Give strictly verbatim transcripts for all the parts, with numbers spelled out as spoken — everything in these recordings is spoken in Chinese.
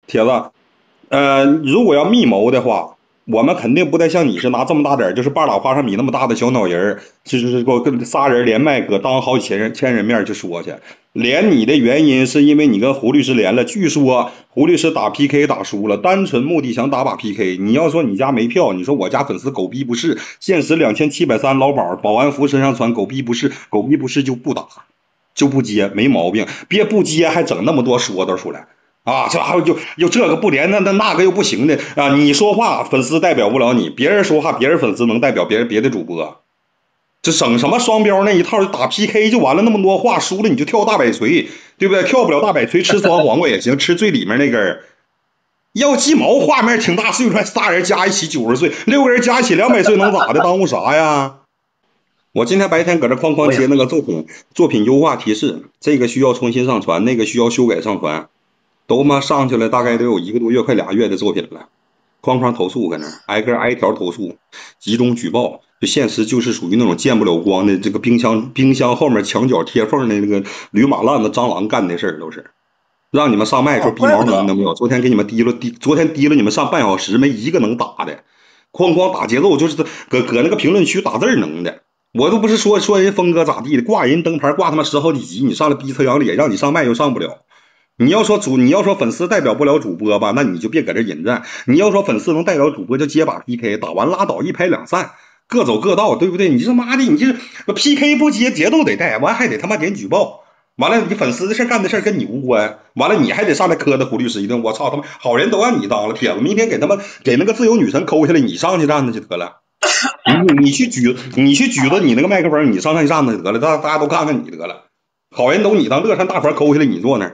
铁子，呃，如果要密谋的话，我们肯定不得像你是拿这么大点就是半拉花生米那么大的小脑仁儿，就是给我跟仨人连麦搁当好几千人千人面去说去。连你的原因是因为你跟胡律师连了，据说胡律师打 P K 打输了，单纯目的想打把 P K。你要说你家没票，你说我家粉丝狗逼不是，限时两千七百三劳保，保安服身上穿，狗逼不是，狗逼不是就不打，就不接，没毛病，别不接还整那么多说道出来。啊，这还有就又这个不连，那那那个又不行的啊！你说话粉丝代表不了你，别人说话别人粉丝能代表别人别的主播，这整什么双标那一套，打 P K 就完了，那么多话输了你就跳大摆锤，对不对？跳不了大摆锤吃酸黄瓜也行，吃最里面那根儿。要鸡毛画面挺大，岁数仨人加一起九十岁，六个人加一起两百岁能咋的？耽误啥呀？我今天白天搁这哐哐接那个作品作品优化提示，这个需要重新上传，那个需要修改上传。都妈上去了，大概都有一个多月，快俩月的作品了，哐哐投诉搁那，挨个挨条投诉，集中举报。就现实就是属于那种见不了光的，这个冰箱冰箱后面墙角贴缝的那个驴马烂子蟑螂干的事儿都是。让你们上麦的时候逼毛能都没有，昨天给你们提了提，昨天提了你们上半小时，没一个能打的，哐哐打节奏，就是搁搁那个评论区打字能的。我都不是说说人峰哥咋地的，挂人灯牌挂他妈十好几集，你上来逼车扬脸，让你上麦又上不了。你要说主，你要说粉丝代表不了主播吧，那你就别搁这引战。你要说粉丝能代表主播，就接把 P K 打完拉倒，一拍两散，各走各道，对不对？你这妈的，你这 P K 不接，节奏得带，完还得他妈点举报，完了你粉丝的事干的事跟你无关，完了你还得上来磕的胡律师一顿。我操他妈，好人都让你当了，铁子，明天给他们给那个自由女神抠下来，你上去站着就得了。你你去举，你去举着你那个麦克风，你上上去站着就得了，大大家都看看你得了。好人都你当，乐山大佛抠下来，你坐那儿。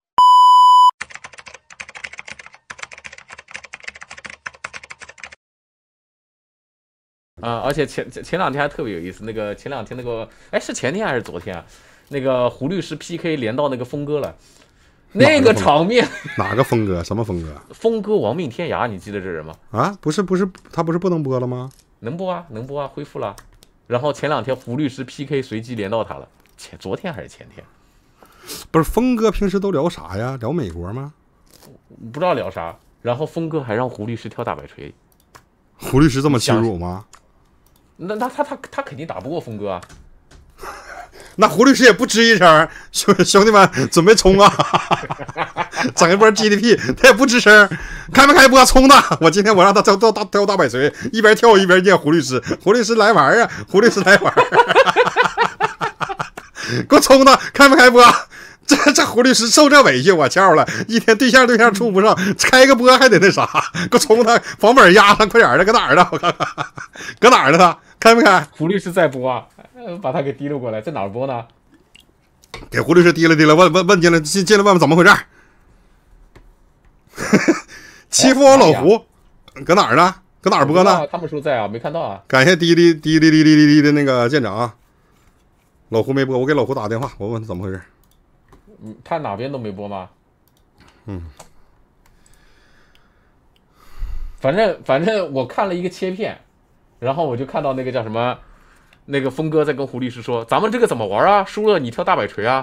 啊、嗯，而且前前两天还特别有意思，那个前两天那个，哎，是前天还是昨天啊？那个胡律师 P K 连到那个峰哥了，那个场面， 哪个峰哥？什么峰哥？ 峰哥亡命天涯，你记得这人吗？ 啊，不是不是，他不是不能播了吗？ 能播啊，能播啊，恢复了。然后前两天胡律师 P K 随机连到他了，前昨天还是前天？ 不是，峰哥平时都聊啥呀？聊美国吗？ 不知道聊啥。然后峰哥还让胡律师跳大摆锤。 胡律师这么欺辱吗？ 那那他他他肯定打不过峰哥啊。 那胡律师也不吱一声，兄兄弟们准备冲啊！整一波 G D P， 他也不吱声，开没开播冲他！我今天我让他跳跳大跳大摆锤，一边跳一边念胡律师，胡律师来玩啊！胡律师来玩，给我冲他！开没开播？这这胡律师受这委屈，我操了！一天对象对象处不上，开个播还得那啥，给我冲他！房本压上，快点的，搁哪儿呢？我看看，搁哪儿呢？他开没开？ 胡律师在播啊，把他给提溜过来，在哪儿播呢？ 给胡律师提了提了，问问问进来，进进来问问怎么回事？欺负我老胡，搁哪儿呢？搁哪儿播呢？ 他们说在啊，没看到啊。 感谢滴滴滴滴滴滴滴滴的那个舰长啊，老胡没播，我给老胡打电话，我问他怎么回事。 嗯，他哪边都没播吗？ 嗯， 反正反正我看了一个切片，然后我就看到那个叫什么，那个峰哥在跟胡律师说：“咱们这个怎么玩啊？输了你跳大摆锤啊！”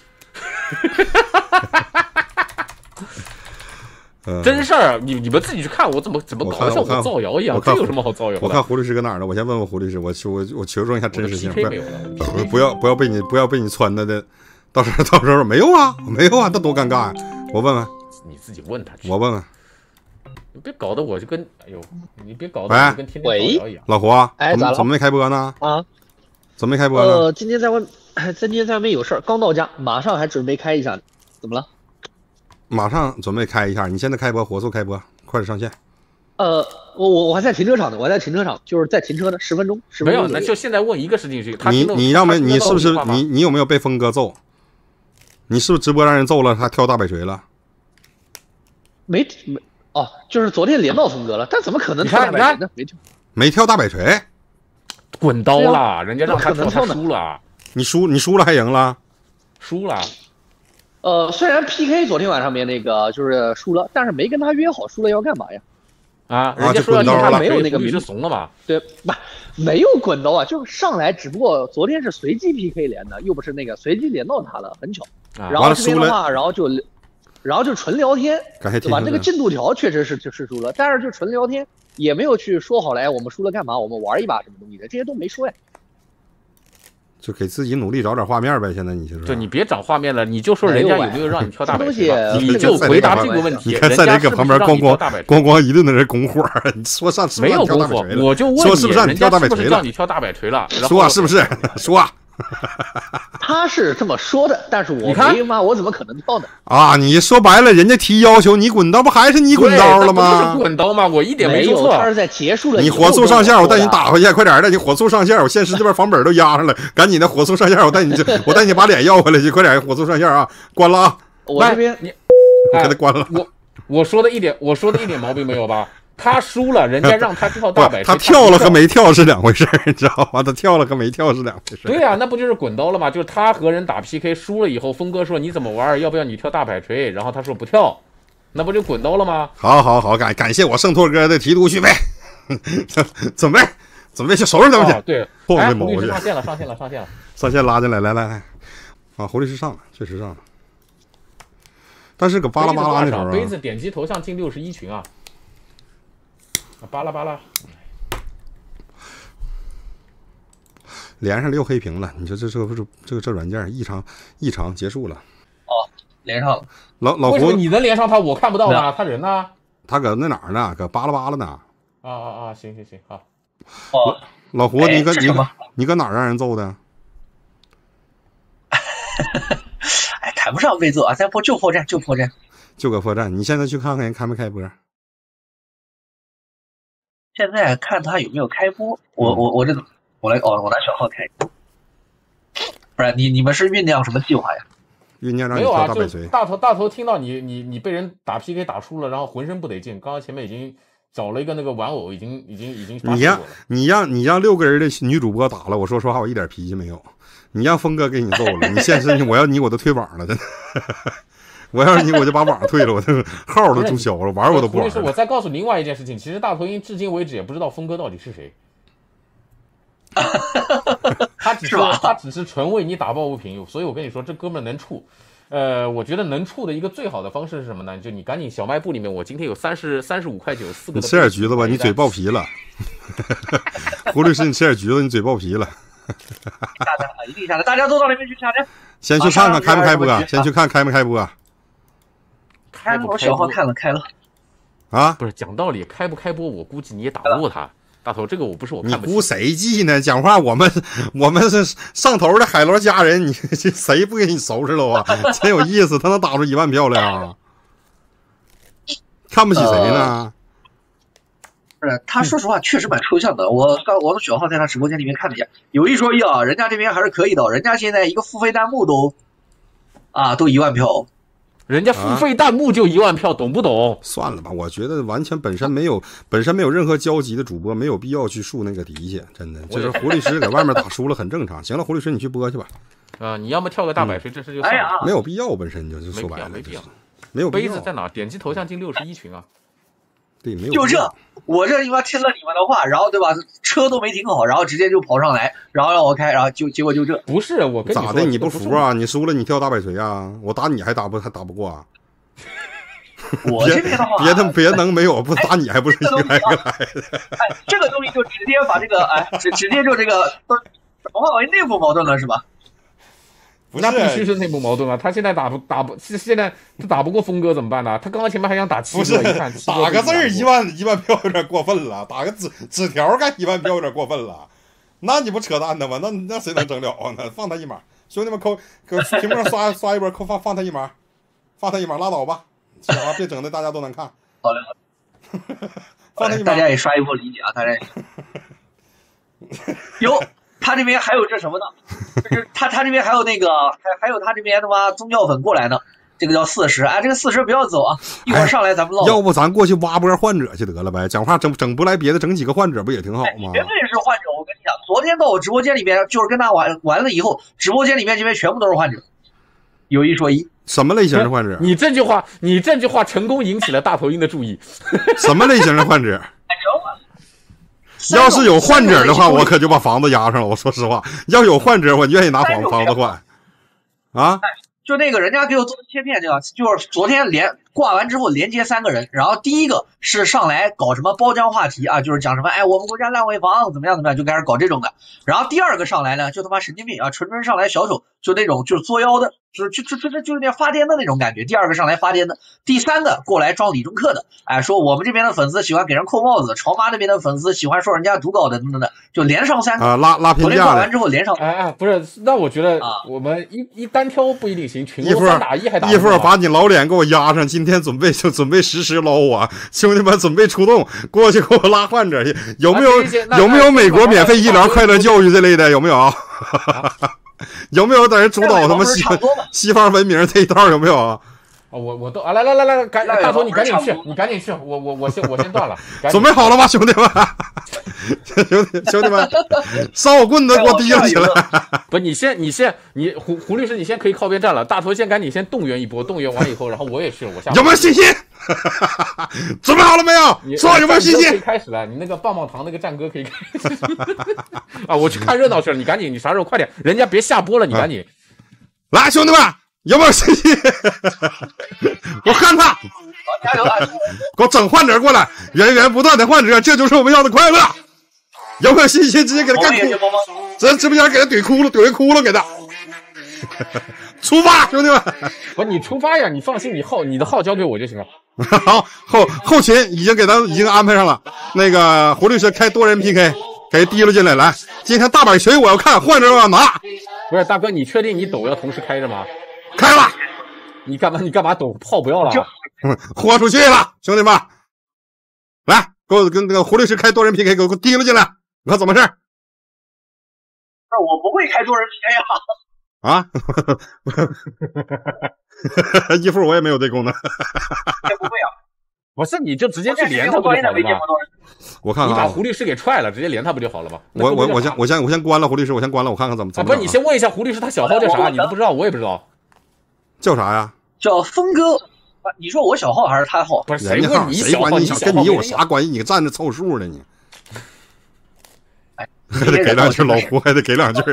真事儿，你你们自己去看，我怎么怎么搞得像我造谣一样？这有什么好造谣的？ 我看胡律师搁哪儿呢？我先问问胡律师，我我我求证一下真实性， 不要不要不要被你不要被你穿的的。到时候到时候没有啊，没有啊，那多尴尬呀、啊！我问问， 你自己问他。 我问问， 你别搞得我就跟哎呦，你别搞得我就跟天天造谣一样。 老胡啊， 哎， 怎么怎么没开播呢？ 啊， 怎么没开播呢？ 呃，今天在外，今天在外面有事儿，刚到家，马上还准备开一下，怎么了？ 马上准备开一下，你现在开播，火速开播，快点上线。 呃，我我我还在停车场呢，我还在停车场，就是在停车呢，十分钟，十分钟。 没有，那就现在问一个事情去。 你你让没？你是不是你你有没有被峰哥揍？你是不是直播让人揍了？他跳大摆锤了？ 没没哦，就是昨天连到峰哥了，但怎么可能跳大摆锤呢？没跳， 没跳大摆锤， 滚刀了，啊、人家让他跳，他输了。 你输你输了还赢了？ 输了。 呃，虽然 P K 昨天晚上面那个就是输了，但是没跟他约好输了要干嘛呀？ 啊，人家说要他没有那个名就怂了嘛？ 对，不没有滚刀啊，就是上来，只不过昨天是随机 P K 连的，又不是那个随机连到他了，很巧。然后这边的话，然后就然后就纯聊天， 感谢对吧？ 听这个进度条确实是就是输了，但是就纯聊天，也没有去说好来我们输了干嘛，我们玩一把什么东西的，这些都没说呀。 就给自己努力找点画面呗。现在你就是就你别找画面了，你就说人家有没有让你跳大摆锤吧， 这东西你就回答这个问题。 你看在这个旁边咣咣咣咣咣一顿的人拱火，你说上没有拱火，我就问你， 说是不是让你跳大摆锤了？ 让你跳大摆锤了？ 说啊，是不是？说啊。 他是这么说的，但是我没妈，我怎么可能跳呢？ 啊，你说白了，人家提要求你滚刀，不还是你滚刀了吗？ 不是滚刀吗？我一点没说错。 他是在结束了。 你火速上线，我带你打回去，快点的！你火速上线，我现实这边房本都压上了，赶紧的火速上线，我带你我带你把脸要回来去，快点火速上线啊！关了啊！ 我这边你给他关了。 我我说的一点，我说的一点毛病没有吧？他输了，人家让他跳大摆锤， 他跳了和没跳是两回事，你知道吗？他跳了和没跳是两回事。 对呀、啊，那不就是滚刀了吗？就是他和人打 P K 输了以后，峰哥说你怎么玩？要不要你跳大摆锤？然后他说不跳，那不就滚刀了吗？ 好好好，感感谢我圣托哥的提督续费，准备准备去收拾他们去。 哦、对， 后哎， 面狐狸上线了，上线了，上线了， 上线拉进来，来来来，啊，狐狸是上了，确实上了，但是搁巴拉巴拉那时候、啊， 杯子点击头像进六十一群啊。巴拉巴拉， 连上六黑屏了，你说这这个这这个这软件异常异常结束了。 哦，连上了。 老老胡， 为什么你能连上他，我看不到呢？他人呢？ 他搁那哪儿呢？搁巴拉巴拉呢。 啊啊啊！行行行，好。 哦， 老胡，你搁你你搁哪儿让人揍的？ 哎，谈不上被揍啊，咱破就破绽，就破绽， 就搁破绽。你现在去看看人开没开播？ 现在看他有没有开播，我我我这我来哦，我拿小号开。不是你你们是酝酿什么计划呀？ 酝酿让你跳大摆锤。 大头大头听到你你你被人打 P K 打输了，然后浑身不得劲。刚刚前面已经找了一个那个玩偶，已经已经已经发你让你让你让六个人的女主播打了，我说实话我一点脾气没有。你让峰哥给你揍了，你现实我要你我都退网了，真的。我要是你，我就把网退了，我这个号都注销了，玩我都不玩了。 我再告诉另外一件事情，其实大头鹰至今为止也不知道峰哥到底是谁，他只是他只是纯为你打抱不平，所以我跟你说，这哥们能处。呃，我觉得能处的一个最好的方式是什么呢？就你赶紧小卖部里面，我今天有三十三十五块九四个。 你吃点橘子吧，你嘴爆皮了。胡律师，你吃点橘子，你嘴爆皮了。 下单啊，一定下单！大家都到那边去下单。 先去看看开没开播，先去看开没开播。 开播，我小号看了开了。 啊， 不是讲道理，开不开播，我估计你也打不过他。大头，这个我不是我看不起。 你估谁记呢？讲话，我们我们是上头的海螺家人，你谁不给你收拾了啊？真有意思，他能打出一万漂亮，看不起谁呢？ 不是，他说实话确实蛮抽象的。我刚我从小号在他直播间里面看了一下，有一说一啊，人家这边还是可以的，人家现在一个付费弹幕都啊都一万票。 人家付费弹幕就一万票，啊、懂不懂？ 算了吧，我觉得完全本身没有本身没有任何交集的主播，没有必要去树那个底下，真的。就是胡律师在外面打输了很正常。行了，胡律师你去播去吧。 啊，你要么跳个大摆锤，嗯、这事就哎呀， 没有必要，本身就是说白了， 没必要， 没有必要。 杯子在哪？点击头像进六十一群啊。 对，没有。 就这，我这他妈听了你们的话，然后对吧？车都没停好，然后直接就跑上来，然后让我开，然后就结果就这。 不是我跟你说咋的？你不服啊？你输了你跳大摆锤啊？我打你还打不还打不过啊？ 我这边的话， 别的别能没有，不打你还不是一个来个来的？ 哎，这个东西就直接把这个哎，直直接就这个都转化为内部矛盾了，是吧？ 那必须是内部矛盾啊！他现在打不打不，现在他打不过峰哥怎么办呢？他刚刚前面还想打七哥，一看打个字儿一万一万票有点过分了，打个纸纸条干一万票有点过分了，那你不扯淡的吗？那那谁能整了啊？那放他一马，兄弟们扣搁屏幕上刷刷一波，扣放放他一马，放他一马拉倒吧，这玩意别整的大家都能看。 好嘞， 放他一马， 大家也刷一波理解啊，大家也。有。他这边还有这什么呢？就是他他这边还有那个还还有他这边他妈宗教粉过来呢，这个叫四十，哎，这个四十不要走啊，一会儿上来咱们唠、 哎。要不咱过去挖波患者去得了呗？讲话整整不来别的，整几个患者不也挺好吗？ 绝对是患者，我跟你讲，昨天到我直播间里面，就是跟他玩完了以后，直播间里面这边全部都是患者，有一说一。 什么类型的患者？ 你这句话，你这句话成功引起了大头鹰的注意。 什么类型的患者？要是有患者的话，我可就把房子压上了。我说实话，要有患者，我愿意拿房房子换。啊， 就那个人家给我做的切片，这样就是昨天连挂完之后连接三个人，然后第一个是上来搞什么包浆话题啊，就是讲什么哎我们国家烂尾房怎么样怎么样，就开始搞这种的。然后第二个上来呢，就他妈神经病啊，纯纯上来小丑，就那种就是作妖的，就是就就就就就有点发癫的那种感觉。第二个上来发癫的，第三个过来装理中客的，哎说我们这边的粉丝喜欢给人扣帽子，潮妈那边的粉丝喜欢说人家读稿的等等的，就连上三个啊拉拉评昨天价的。 挂完之后连上。 哎哎，不是，那我觉得啊我们一一单挑不一定行，群义父殴三打一还打不义父过把你老脸给我压上，今天准备就准备实时捞我，兄弟们准备出动，过去给我拉患者去。有没有啊这些那有没有美国免费医疗、 那快乐教育这类的？有没有？有没有在这主导他们西差不多吧西方文明这一道？有没有？ 啊，我我都啊，来来来来，赶那也大头你赶紧去差不多， 你赶紧去，我我我先我先断了，赶紧准备好了吗，兄弟们？兄弟兄弟们，烧火棍子给我提了起来！ 不，你先你先你胡胡律师你先可以靠边站了，大头先赶紧先动员一波，动员完以后，然后我也去了，我下有没有信心？准备好了没有？ 你说有没有信战歌可以心？ 开始了，你那个棒棒糖那个战歌可以开始啊！我去看热闹去了，你赶紧，你啥时候快点，人家别下播了，你赶紧。 来，兄弟们，有没有信心？我看他， 加油啊！ 给我整患者过来，源源不断的患者，这就是我们要的快乐。有没有信心？直接给他干哭，直接直播间给他怼哭了，怼一哭了，给他。出发，兄弟们！ 不，你出发呀！你放心，你号你的号交给我就行了。 好，后后勤已经给咱已经安排上了。那个胡律师开多人 P K， 给提溜进来。来，今天大摆锤我要看，患者我要拿。 不是大哥，你确定你抖要同时开着吗？ 开了， 你干嘛？你干嘛抖炮不要了？ 豁出去了，兄弟们！来，给我跟那个胡律师开多人 P K， 给我提溜进来。你看怎么事？ 那我不会开多人 P K 呀。 啊，义父我也没有这功能， 也不会啊。 不是，你就直接去连他不就好了吗？ 我看看啊， 你把胡律师给踹了，直接连他不就好了吗？ 我我我先我先我先关了胡律师，我先关了，我看看怎么怎啊！ 么。 不是，你先问一下胡律师，他小号叫啥？你都不知道，我也不知道。 叫啥呀？ 叫峰哥。你说我小号还是他号？ 不是谁人家号问你小号？ 谁管你小跟你有啥关系？你站着凑数呢你。还得给两句老胡，还得给两句。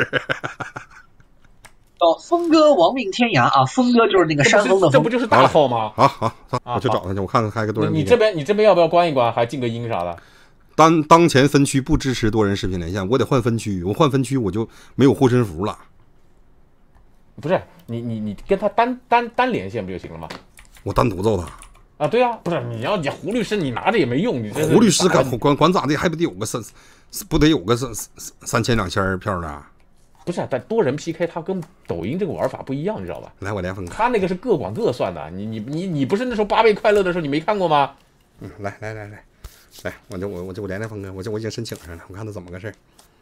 叫峰哥亡命天涯啊！峰哥就是那个山峰的峰， 这不就是大号吗？ 好好好，我去找他去，我看看开个多人。 你这边你这边要不要关一关，还进个音啥的？ 当当前分区不支持多人视频连线，我得换分区，我换分区我就没有护身符了。 不是你你你跟他单单单连线不就行了吗？ 我单独揍他啊！对啊，不是你要你胡律师你拿着也没用，你这胡律师管管管咋的，还不得有个三不得有个三三千两千票呢？ 不是、啊，但多人 P K 它跟抖音这个玩法不一样，你知道吧？ 来，我连分哥， 他那个是各管各算的。你你你你不是那时候八倍快乐的时候你没看过吗？ 嗯，来来来来来，我就我我就我连连峰哥，我就我已经申请上了，我看他怎么个事儿。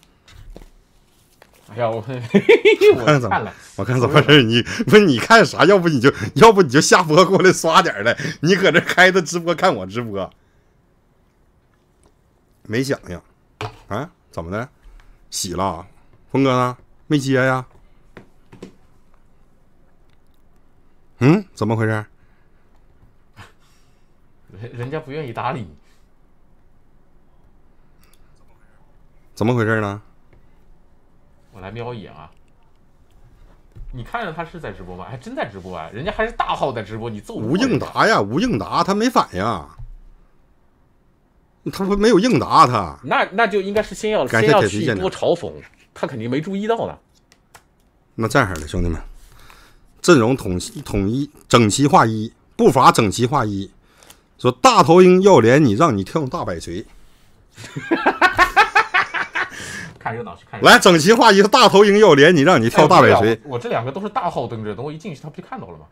哎呀，我我看怎么，我看怎么事儿？你不是你看啥？要不你就要不你就下播过来刷点来，你搁这开的直播看我直播，没响应啊？怎么的？洗了？峰哥呢？没接呀？嗯，怎么回事？ 人人家不愿意搭理你， 怎么回事呢？ 我来瞄一眼啊！你看着他是在直播吗？还真在直播啊！人家还是大号在直播，你揍无应答呀，无应答，他没反应，他不没有应答他。 那那就应该是先要先要去一波嘲讽，他肯定没注意到呢。 那这样的兄弟们，阵容统一统一整齐划一，步伐整齐划一。说大头鹰要连你，让你跳大摆锤。 看热闹去看热闹。 来，整齐划一，大头鹰要连你，让你跳大摆锤。 哎、我, 我这两个都是大号登着，等我一进去，他不就看到了吗？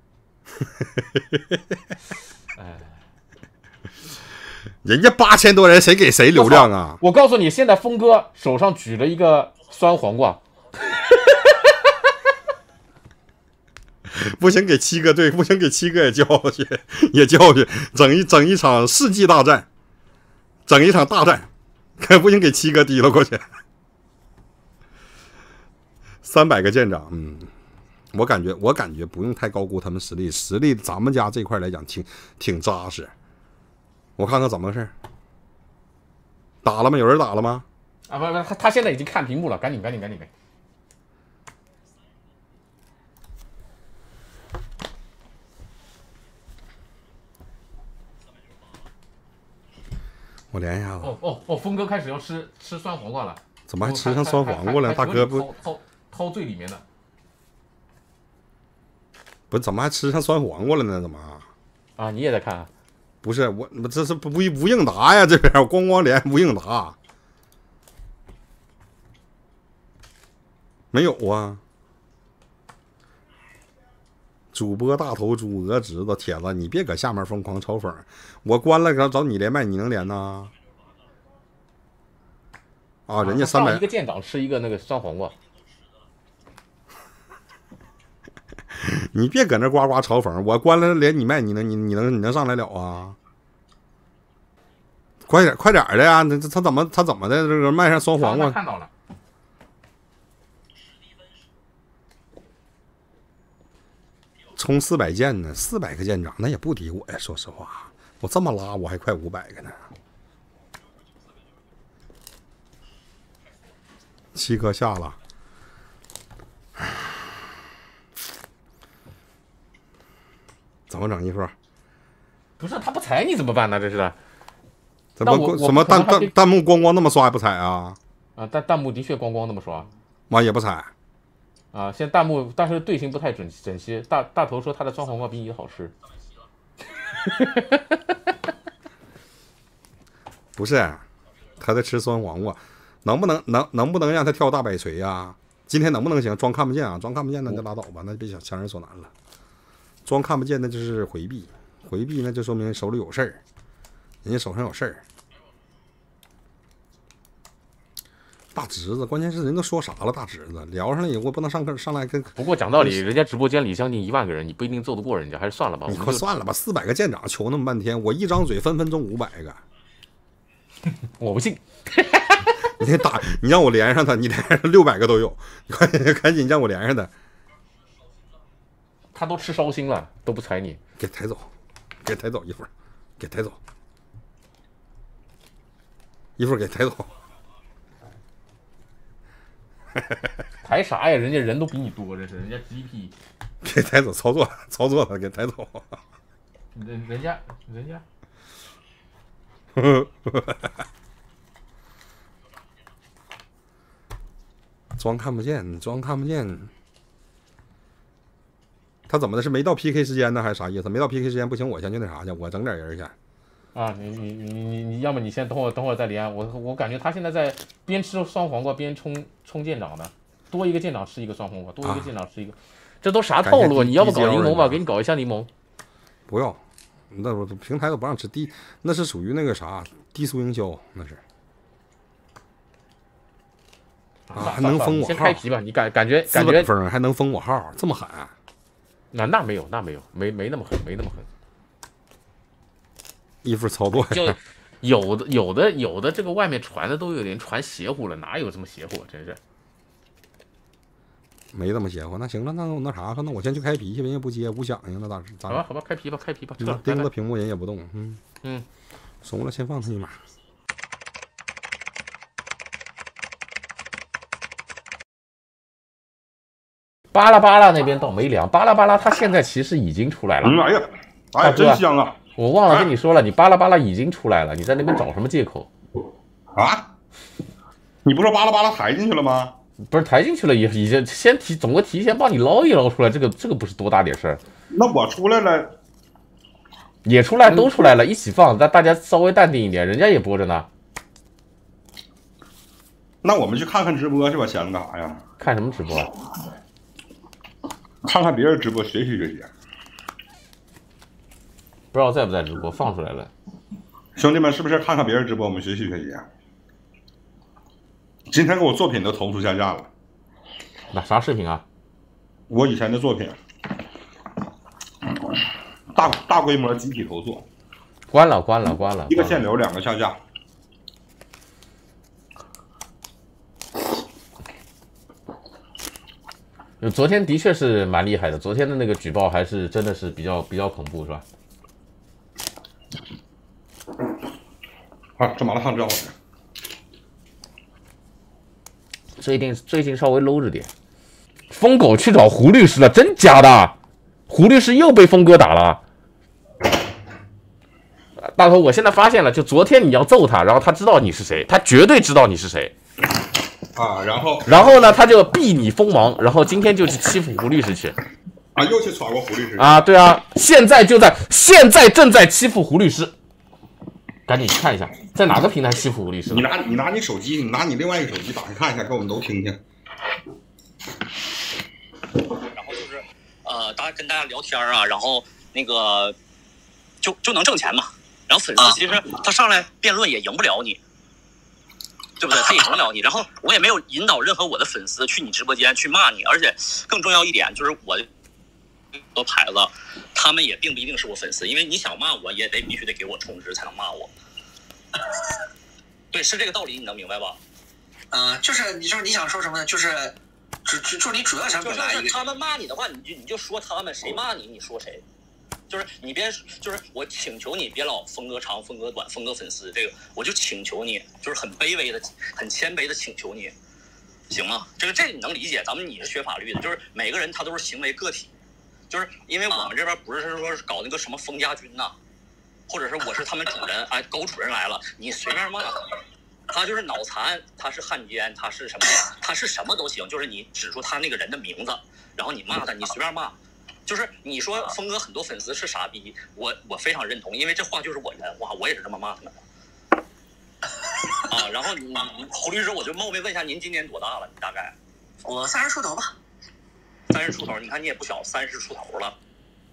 哎， 人家八千多人，谁给谁流量啊？ 我, 我告诉你，现在峰哥手上举了一个酸黄瓜。 不行，给七哥对，不行，给七哥也叫去，也叫去，整一整一场世纪大战，整一场大战，可不行，给七哥提了过去。三百个舰长，嗯，我感觉，我感觉不用太高估他们实力，实力咱们家这块来讲挺挺扎实。我看看怎么回事，打了吗？有人打了吗？ 啊不不，他他现在已经看屏幕了，赶紧赶紧赶紧赶紧。 我连一下子。 哦哦哦，峰哥开始要吃吃酸黄瓜了。 怎么还吃上酸黄瓜了？大哥不掏掏掏最里面的。 不是怎么还吃上酸黄瓜了呢？怎么？ 啊，你也在看啊？ 不是我，我这是不无无应答呀！这边我咣咣连无应答。没有啊。主播大头猪鹅侄子铁子，你别搁下面疯狂嘲讽，我关了找找你连麦，你能连呐？啊，人家三百一个舰长吃一个那个酸黄瓜。 你别搁那呱呱嘲讽，我关了连你麦，你能你你能你能上来了啊？快点快点的呀！他他怎么他怎么的这个麦上酸黄瓜？ 看到了。 充四百件呢，四百个舰长那也不敌我呀。说实话，我这么拉我还快五百个呢。七颗下了，怎么整？一说不是他不踩你怎么办呢？这是怎么什么弹弹弹幕咣咣那么刷还不踩啊？ 啊，弹弹幕的确咣咣那么刷， 妈也不踩。 啊，现在弹幕，但是队形不太整整齐。大大头说他的酸黄瓜比你的好吃， 不是，他在吃酸黄瓜，能不能能能不能让他跳大摆锤啊？今天能不能行？装看不见啊，装看不见那就拉倒吧，那别想强人所难了。装看不见那就是回避，回避那就说明手里有事儿，人家手上有事儿。大侄子，关键是人都说啥了？大侄子聊上了以后不能上课上来跟。 不过讲道理，人家直播间里将近一万个人，你不一定揍得过人家，还是算了吧。 你快算了吧，四百个舰长求那么半天，我一张嘴分分钟五百个， 我不信。 你打，你让我连上他，你连上六百个都有，你快赶紧让我连上他。 他都吃烧心了，都不踩你， 给抬走，给抬走一会儿，给抬走，一会儿给抬走。 抬啥呀？人家人都比你多，这是人家 G P。 给抬走，操作操作了，给抬走。 人人家人家。 装看不见，装看不见。他怎么的？是没到 P K 时间呢，还是啥意思？没到 P K 时间不行，我先去那啥去，我整点人去。 啊，你你你你你，要么你先等会儿，等会儿再连。我我感觉他现在在边吃酸黄瓜边冲冲舰长呢，多一个舰长吃一个酸黄瓜，多一个舰长吃一个，啊、这都啥套路？你要不搞柠檬吧？给你搞一下柠檬。 不要，那我平台都不让吃低，那是属于那个啥低速营销，那是。啊，还能封我号？ 先开皮吧，你感感觉感觉封还能封我号，这么狠？ 那那没有，那没有，没没那么狠，没那么狠。 衣服操作就有的有的有的这个外面传的都有点传邪乎了，哪有这么邪乎？真是没这么邪乎。那行了，那那啥，那我先去开皮去，人也不接，无响应，那咋咋？ 好吧，好吧，开皮吧，开皮吧， 嗯、盯着屏幕人也不动，嗯嗯， 怂了，先放他一马。 巴拉巴拉那边倒没凉，巴拉巴拉他现在其实已经出来了。 嗯，哎呀，哎呀，真香啊！ 我忘了跟你说了，你巴拉巴拉已经出来了，你在那边找什么借口？ 啊？你不说巴拉巴拉抬进去了吗？ 不是抬进去了，也已经先提，总归提前帮你捞一捞出来，这个这个不是多大点事儿。 那我出来了， 也出来，都出来了，一起放，但大家稍微淡定一点，人家也播着呢。 那我们去看看直播去吧，闲着干啥呀？ 看什么直播？ 看看别人直播，学习学习。 不知道在不在直播，放出来了。 兄弟们，是不是看看别人直播，我们学习学习啊？今天给我作品都投诉下架了。 那啥视频啊？ 我以前的作品，大大规模集体投诉。 关了，关了，关了。 一个限流，两个下架。 昨天的确是蛮厉害的，昨天的那个举报还是真的是比较比较恐怖，是吧？ 啊，这麻辣烫真好吃。 最近最近稍微 low 着点。疯狗去找胡律师了，真假的？胡律师又被疯哥打了。 大头，我现在发现了，就昨天你要揍他，然后他知道你是谁，他绝对知道你是谁啊，然后然后呢，他就避你锋芒，然后今天就去欺负胡律师去。 啊，又去耍过胡律师啊，对啊，现在就在，现在正在欺负胡律师，赶紧看一下，在哪个平台欺负胡律师？ 你拿你拿你手机，你拿你另外一个手机打开看一下，给我们都听听。 然后就是呃，大家跟大家聊天啊，然后那个就就能挣钱嘛。然后粉丝其实他上来辩论也赢不了你，对不对？他也赢不了你。然后我也没有引导任何我的粉丝去你直播间去骂你，而且更重要一点就是我。的牌子，他们也并不一定是我粉丝，因为你想骂我也得必须得给我充值才能骂我。对，是这个道理，你能明白吧？ 嗯、呃，就是你就是你想说什么呢？就是就就就你主要想表达一个， 就是他们骂你的话，你就你就说他们，谁骂你你说谁。就是你别，就是我请求你别老风格长风格短风格粉丝这个，我就请求你，就是很卑微的、很谦卑的请求你，行吗？这个这个你能理解？咱们你是学法律的，就是每个人他都是行为个体。就是因为我们这边不是说是搞那个什么封家军呐、啊，或者是我是他们主人，哎，高主任来了，你随便骂他，他就是脑残，他是汉奸，他是什么，他是什么都行，就是你指出他那个人的名字，然后你骂他，你随便骂，就是你说峰哥很多粉丝是傻逼，我我非常认同，因为这话就是我原话，我也是这么骂他们的。啊，然后你胡律师，我就冒昧问一下，您今年多大了？你大概？ 我三十出头吧。 三十出头，你看你也不小，三十出头了。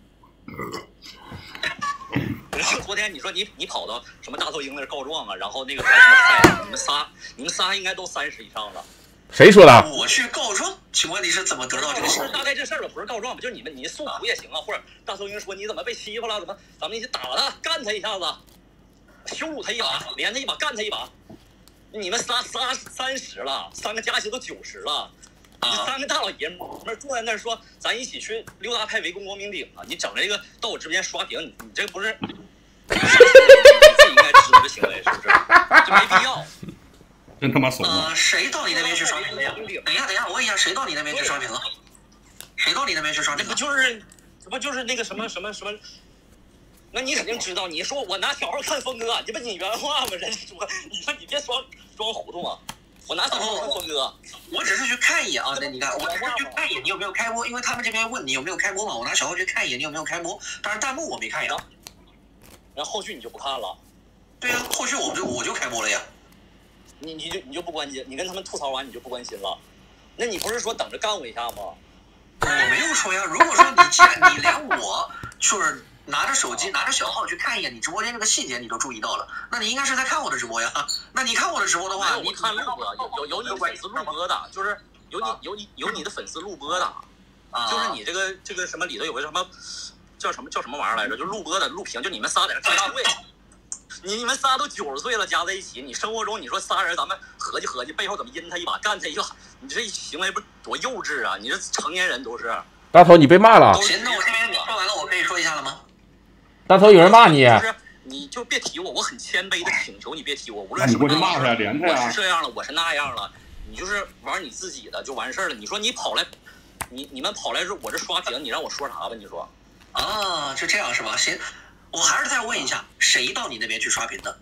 然后昨天你说你你跑到什么大头鹰那告状啊，然后那个什么，你们仨你们仨应该都三十以上了。 谁说的？ 我去告状，请问你是怎么得到这个信息？ 大概这事儿吧，不是告状吧，就是你们你诉苦也行啊，或者大头鹰说你怎么被欺负了，怎么咱们一起打他，干他一下子，羞辱他一把，连他一把，干他一把。你们仨仨三十了，三个加起来都九十了。你三个大老爷们儿坐在那儿说，咱一起去溜达派围攻光明顶啊！你整这个到我直播间刷屏，你你这不是你自己应该知道的行为，是不是？就没必要。 真他妈怂啊！呃，谁到你那边去刷屏了呀？等一下，等一下，我问一下，谁到你那边去刷屏了？谁到你那边去刷屏了？ 这不就是这不就是那个什么什么什么？那你肯定知道，你说我拿小号看峰哥，这不你原话吗？人说，你说你别装装糊涂啊！我拿小号看峰哥， 我只是去看一眼啊。那你看，我只是去看一眼，你有没有开播？因为他们这边问你有没有开播嘛，我拿小号去看一眼，你有没有开播？当然弹幕我没看呀。 然后后续你就不看了？ 对呀、啊，后续我就我就开播了呀。 你你就你就不关心，你跟他们吐槽完你就不关心了？那你不是说等着干我一下吗？ 我没有说呀。如果说你既然你连我就是拿着手机拿着小号去看一眼你直播间这个细节你都注意到了，那你应该是在看我的直播呀。那你看我的直播的话， 你看录播有有有你粉丝录播的，就是有你有你有你的粉丝录播的，就是你这个这个什么里头有个什么叫什么叫什么玩意儿来着？就录播的录屏，就你们仨在那开大会。你你们仨都九十岁了，加在一起，你生活中你说仨人咱们合计合计，背后怎么阴他一把干他一把？你这行为不是多幼稚啊！你这成年人都是。 大头，你被骂了。 行，那我这边说完了，我可以说一下了吗？ 大头，有人骂你。 就是你就别提我，我很谦卑的请求你别提我，无论什么。 你过去骂他，连他呀！ 我是这样了，我是那样了，你就是玩你自己的就完事儿了。你说你跑来，你你们跑来是我这刷屏，你让我说啥吧？你说。 啊，就这样是吧？行。我还是再问一下，谁到你那边去刷屏的？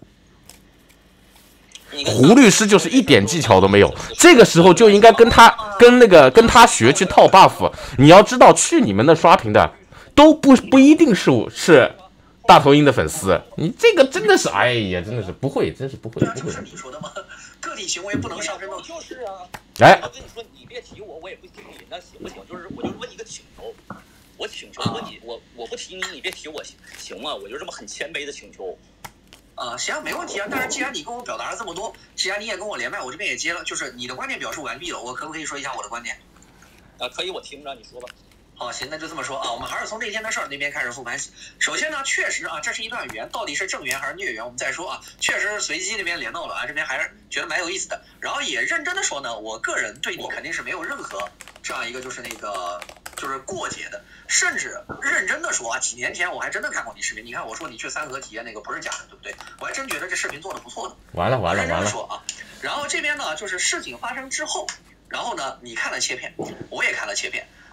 胡律师就是一点技巧都没有，这个时候就应该跟他跟那个跟他学去套 buff。你要知道，去你们那刷屏的都不不一定是是大头鹰的粉丝。你这个真的是，哎呀，真的是不会，真是不会，不会。 是你说的吗？个体行为不能上升到。 就是啊。 哎， 我跟你说，你别提我，我也不提你，那行不行？就是我就问一个请求。我请求问你，我我不提你，你别提我，行吗？我就这么很谦卑的请求。 啊、呃，行，没问题啊。但是既然你跟我表达了这么多，既然你也跟我连麦，我这边也接了，就是你的观点表述完毕了，我可不可以说一下我的观点？ 啊，可以，我听着，你说吧。 好，行，那就这么说啊。我们还是从那天的事儿那边开始复盘。首先呢，确实啊，这是一段缘，到底是正缘还是孽缘，我们再说啊。确实是随机那边连到了啊，这边还是觉得蛮有意思的。然后也认真的说呢，我个人对你肯定是没有任何这样一个就是那个就是过节的。甚至认真的说啊，几年前我还真的看过你视频。你看我说你去三河体验那个不是假的，对不对？我还真觉得这视频做的不错的。 完了完了完了。 说啊，然后这边呢，就是事情发生之后，然后呢，你看了切片，我也看了切片。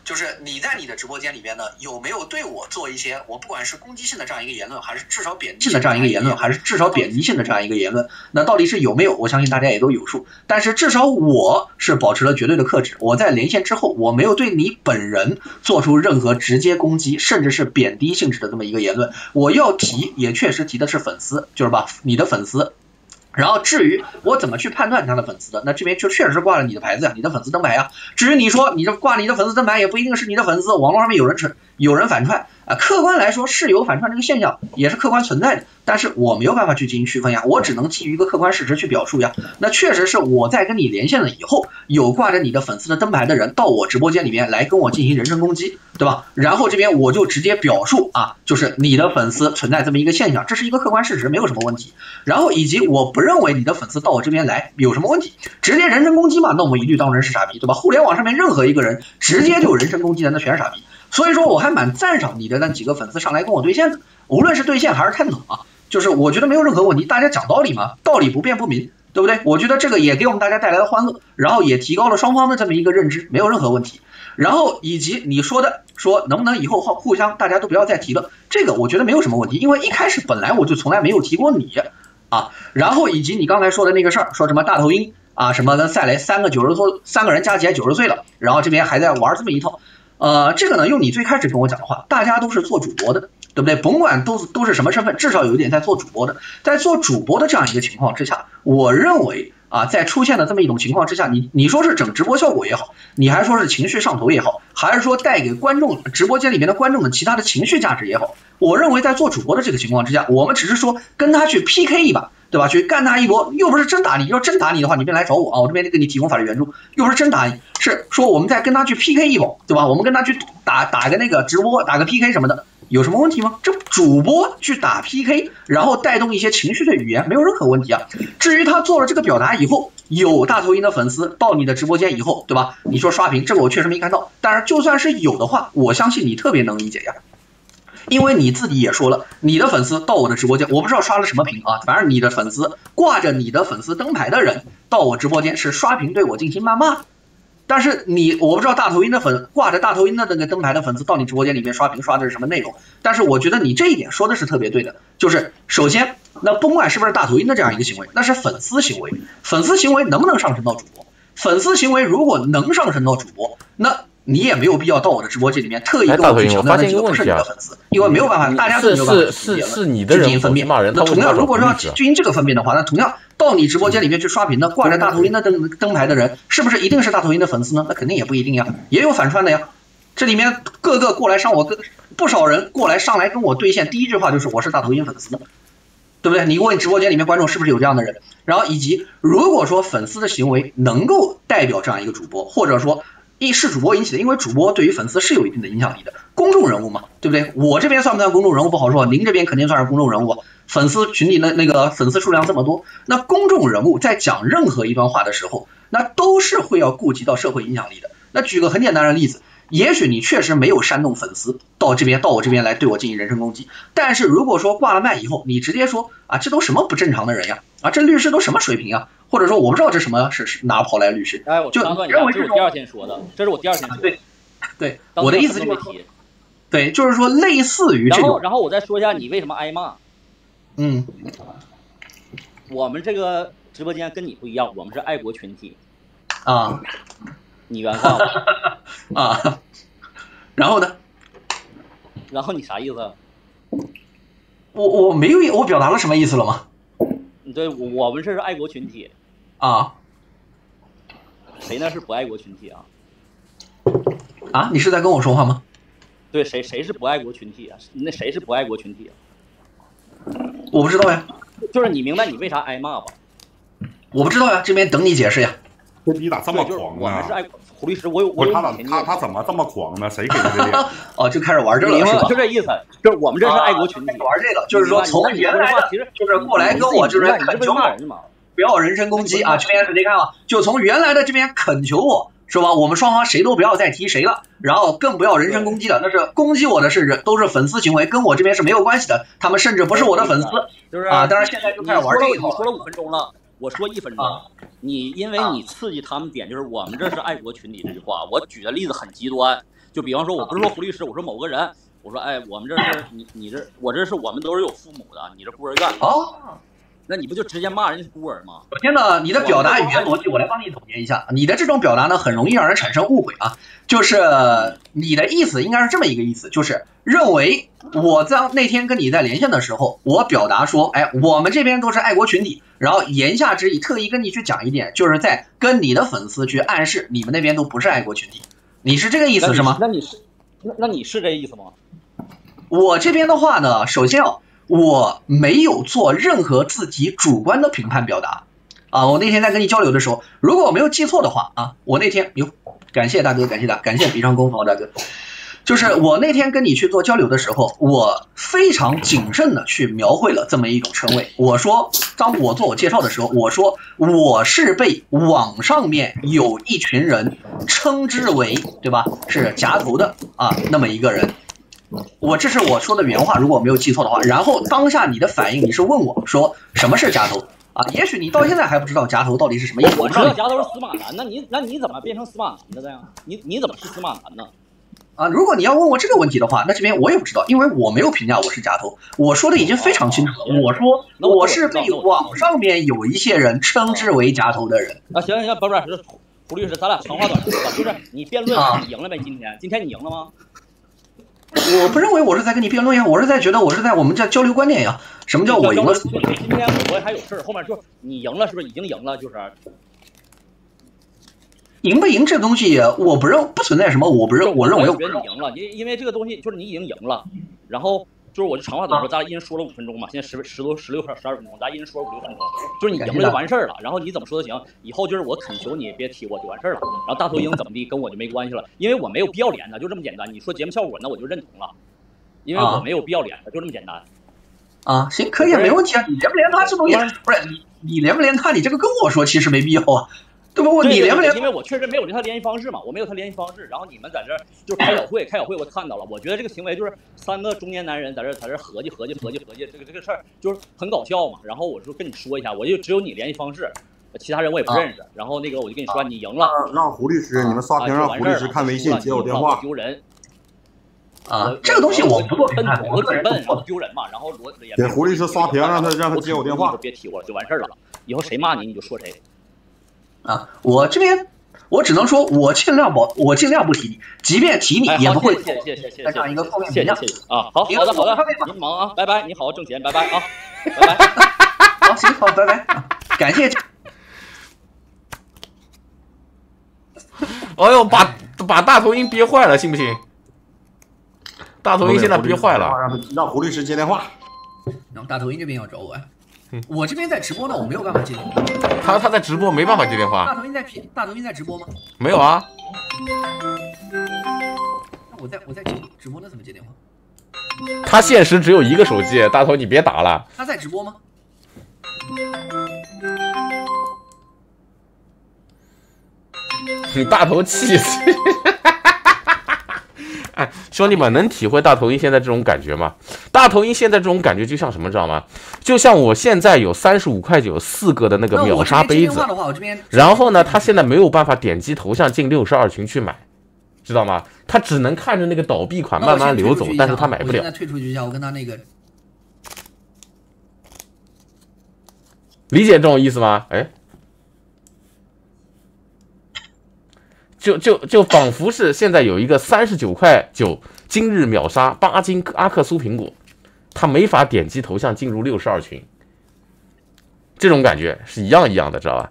就是你在你的直播间里边呢，有没有对我做一些我不管是攻击性的这样一个言论，还是至少贬低性的这样一个言论，还是至少贬低性的这样一个言论，那到底是有没有？我相信大家也都有数。但是至少我是保持了绝对的克制，我在连线之后，我没有对你本人做出任何直接攻击，甚至是贬低性质的这么一个言论。我要提，也确实提的是粉丝，就是把你的粉丝。然后至于我怎么去判断他的粉丝的，那这边就确实挂了你的牌子呀，你的粉丝灯牌呀。至于你说你这挂你的粉丝灯牌，也不一定是你的粉丝，网络上面有人传有人反串啊，客观来说是有反串这个现象，也是客观存在的，但是我没有办法去进行区分呀，我只能基于一个客观事实去表述呀。那确实是我在跟你连线了以后，有挂着你的粉丝的灯牌的人到我直播间里面来跟我进行人身攻击，对吧？然后这边我就直接表述啊，就是你的粉丝存在这么一个现象，这是一个客观事实，没有什么问题。然后以及我不认为你的粉丝到我这边来有什么问题，直接人身攻击嘛，那我们一律当人是傻逼，对吧？互联网上面任何一个人直接就人身攻击的，那全是傻逼。所以说我还蛮赞赏你的那几个粉丝上来跟我对线的，无论是对线还是探讨啊，就是我觉得没有任何问题，大家讲道理嘛，道理不辩不明，对不对？我觉得这个也给我们大家带来了欢乐，然后也提高了双方的这么一个认知，没有任何问题。然后以及你说的说能不能以后互相大家都不要再提了，这个我觉得没有什么问题，因为一开始本来我就从来没有提过你啊。然后以及你刚才说的那个事儿，说什么大头鹰啊，什么跟赛雷三个九十多三个人加起来九十岁了，然后这边还在玩这么一套。呃，这个呢，用你最开始跟我讲的话，大家都是做主播的，对不对？甭管都是都是什么身份，至少有一点在做主播的，在做主播的这样一个情况之下，我认为啊，在出现的这么一种情况之下，你你说是整直播效果也好，你还说是情绪上头也好，还是说带给观众直播间里面的观众的其他的情绪价值也好，我认为在做主播的这个情况之下，我们只是说跟他去 P K 一把，对吧？去干他一波，又不是真打你，要真打你的话，你别来找我啊，我这边给你提供法律援助，又不是真打你，是说我们再跟他去 P K 一波，对吧？我们跟他去打打个那个直播，打个 P K 什么的，有什么问题吗？这主播去打 P K， 然后带动一些情绪的语言，没有任何问题啊。至于他做了这个表达以后，有大头鹰的粉丝到你的直播间以后，对吧？你说刷屏，这个我确实没看到，但是就算是有的话，我相信你特别能理解呀。因为你自己也说了，你的粉丝到我的直播间，我不知道刷了什么屏啊，反正你的粉丝挂着你的粉丝灯牌的人到我直播间是刷屏对我进行谩骂，但是你我不知道大头鹰的粉挂着大头鹰的那个灯牌的粉丝到你直播间里面刷屏刷的是什么内容，但是我觉得你这一点说的是特别对的，就是首先那甭管是不是大头鹰的这样一个行为，那是粉丝行为，粉丝行为能不能上升到主播？粉丝行为如果能上升到主播，那你也没有必要到我的直播间里面特意跟我去强调那几个不是你的粉丝，因为没有办法，大家都没有办法是是是你的人进行分辨。那同样，如果说要进行这个分辨的话，那同样到你直播间里面去刷屏的挂着大头鹰的灯灯牌的人，是不是一定是大头鹰的粉丝呢？那肯定也不一定呀，也有反串的呀。这里面各个过来上我跟不少人过来上来跟我对线，第一句话就是我是大头鹰粉丝的，对不对？你问直播间里面观众是不是有这样的人？然后以及如果说粉丝的行为能够代表这样一个主播，或者说一是主播引起的，因为主播对于粉丝是有一定的影响力的，公众人物嘛，对不对？我这边算不算公众人物不好说，您这边肯定算是公众人物，粉丝群里的那个粉丝数量这么多，那公众人物在讲任何一段话的时候，那都是会要顾及到社会影响力的。那举个很简单的例子，也许你确实没有煽动粉丝到这边到我这边来对我进行人身攻击，但是如果说挂了麦以后，你直接说啊，这都什么不正常的人呀，啊，这律师都什么水平啊，或者说我不知道这什么是是哪跑来律师， 哎，我就认为这是我第二天说的，这是我第二天说的， 对对，我的意思就是，对，就是说类似于这种， 然后然后我再说一下你为什么挨骂， 嗯， 我们这个直播间跟你不一样，我们是爱国群体啊。 你原谅我啊，然后呢？ 然后你啥意思？ 我我没有，我表达了什么意思了吗？ 对，我们这是爱国群体啊。 谁那是不爱国群体啊？ 啊，你是在跟我说话吗？ 对，谁谁是不爱国群体啊？那谁是不爱国群体啊？ 我不知道呀。 就是你明白你为啥挨骂吧？ 我不知道呀，这边等你解释呀。 这逼咋这么狂呢？ 我们是爱胡律师，我有我有他他他怎么这么狂呢？谁给他的脸？ 哦，就开始玩这个了，是吧？ 就这意思，就是我们这是爱国群体， 玩这个，就是说从原来的就是过来跟我就是恳求我不要人身攻击啊，这边你看啊，就从原来的这边恳求我，是吧？我们双方谁都不要再提谁了，然后更不要人身攻击了，那是攻击我的是人，都是粉丝行为，跟我这边是没有关系的，他们甚至不是我的粉丝， 就是啊，当然现在就开始玩这一套。 你说了五分钟了。我说一分钟，啊、你因为你刺激他们点，就是我们这是爱国群体这句话。我举的例子很极端， 就比方说，我不是说胡律师，我说某个人，我说哎，我们这是你你这我这是我们都是有父母的，你这孤儿院哦。 那你不就直接骂人家是孤儿吗？ 首先呢，你的表达语言逻辑，我来帮你总结一下。你的这种表达呢，很容易让人产生误会啊。就是你的意思应该是这么一个意思，就是认为我在那天跟你在连线的时候，我表达说，哎，我们这边都是爱国群体，然后言下之意特意跟你去讲一点，就是在跟你的粉丝去暗示你们那边都不是爱国群体。你是这个意思是吗？ 那你是那那你是这意思吗？ 我这边的话呢，首先啊。我没有做任何自己主观的评判表达啊！我那天在跟你交流的时候，如果我没有记错的话啊，我那天哟，感谢大哥，感谢大，感谢比上功夫大哥。就是我那天跟你去做交流的时候，我非常谨慎的去描绘了这么一种称谓。我说，当我做我介绍的时候，我说我是被网上面有一群人称之为，对吧？是夹头的啊，那么一个人。我这是我说的原话，如果我没有记错的话。然后当下你的反应，你是问我说什么是夹头啊？也许你到现在还不知道夹头到底是什么意思。 我知道夹头是司马南，那你那你怎么变成司马南的这样？你你怎么是司马南呢？ 啊，如果你要问我这个问题的话，那这边我也不知道，因为我没有评价我是夹头，我说的已经非常清楚了。我说我是被网上面有一些人称之为夹头的人。 啊，行行行，不是不是，胡律师，咱俩长话短说吧，就是你辩论你赢了没？今天今天你赢了吗？ 我不认为我是在跟你辩论呀，我是在觉得我是在我们在交流观点呀。什么叫我赢了？ 就因为今天我还有事儿，后面就你赢了，是不是已经赢了？就是赢不赢这个东西，我不认不存在什么，我不认，我认为我觉得你赢了，因因为这个东西就是你已经赢了，然后就是我就长话短说，咱俩一人说了五分钟嘛，现在十十多十六十二分钟，咱一人说五六分钟，就是你赢了就完事儿了，然后你怎么说都行，以后就是我恳求你别踢我就完事儿了，然后大头鹰怎么地跟我就没关系了，因为我没有必要连他，就这么简单。你说节目效果，那我就认同了，因为我没有必要连他，就这么简单。 啊，行，可以，没问题啊。你连不连他这东西，不是你你连不连他，你这个跟我说其实没必要啊。对不？你连不连？ 因为我确实没有他联系方式嘛，我没有他联系方式。然后你们在这就是开小会，开小会我看到了，我觉得这个行为就是三个中年男人在这在这合计合计合计合计，这个这个事儿就是很搞笑嘛。然后我说跟你说一下，我就只有你联系方式，其他人我也不认识。然后那个我就跟你说，你赢了， 让胡律师你们刷屏，让胡律师看微信接我电话。 丢人啊！这个东西我不做评判， 我挺笨，我丢人嘛。然后罗给胡律师刷屏，让他让他接我电话。 别提我了，就完事儿了。以后谁骂你你就说谁。 啊，我这边我只能说，我尽量保，我尽量不提你，即便提你也不会谢谢谢谢再上一个负面评价啊。好好的好的，您忙啊，拜拜，你好好挣钱，拜拜啊，拜拜。 好行好，拜拜，感谢。 哎呦，把把大头鹰憋坏了，信不信？大头鹰现在憋坏了， 让让胡律师接电话。 然后大头鹰这边要找我。我这边在直播呢，我没有办法接电话。 他他在直播，没办法接电话。 大头鹰在大头鹰在直播吗？ 没有啊。 那我在我在直播，那怎么接电话？ 他现实只有一个手机，大头你别打了。 他在直播吗？ 你大头气死！哎，兄弟们，能体会大头鹰现在这种感觉吗？大头鹰现在这种感觉就像什么，知道吗？就像我现在有三十五块九四个的那个秒杀杯子，然后呢，他现在没有办法点击头像进六十二群去买，知道吗？他只能看着那个倒闭款慢慢流走，但是他买不了。 我现在退出去一下，我跟他那个理解这种意思吗？哎。就就就仿佛是现在有一个三十九块九今日秒杀八斤阿克苏苹果，他没法点击头像进入六十二群，这种感觉是一样一样的，知道吧？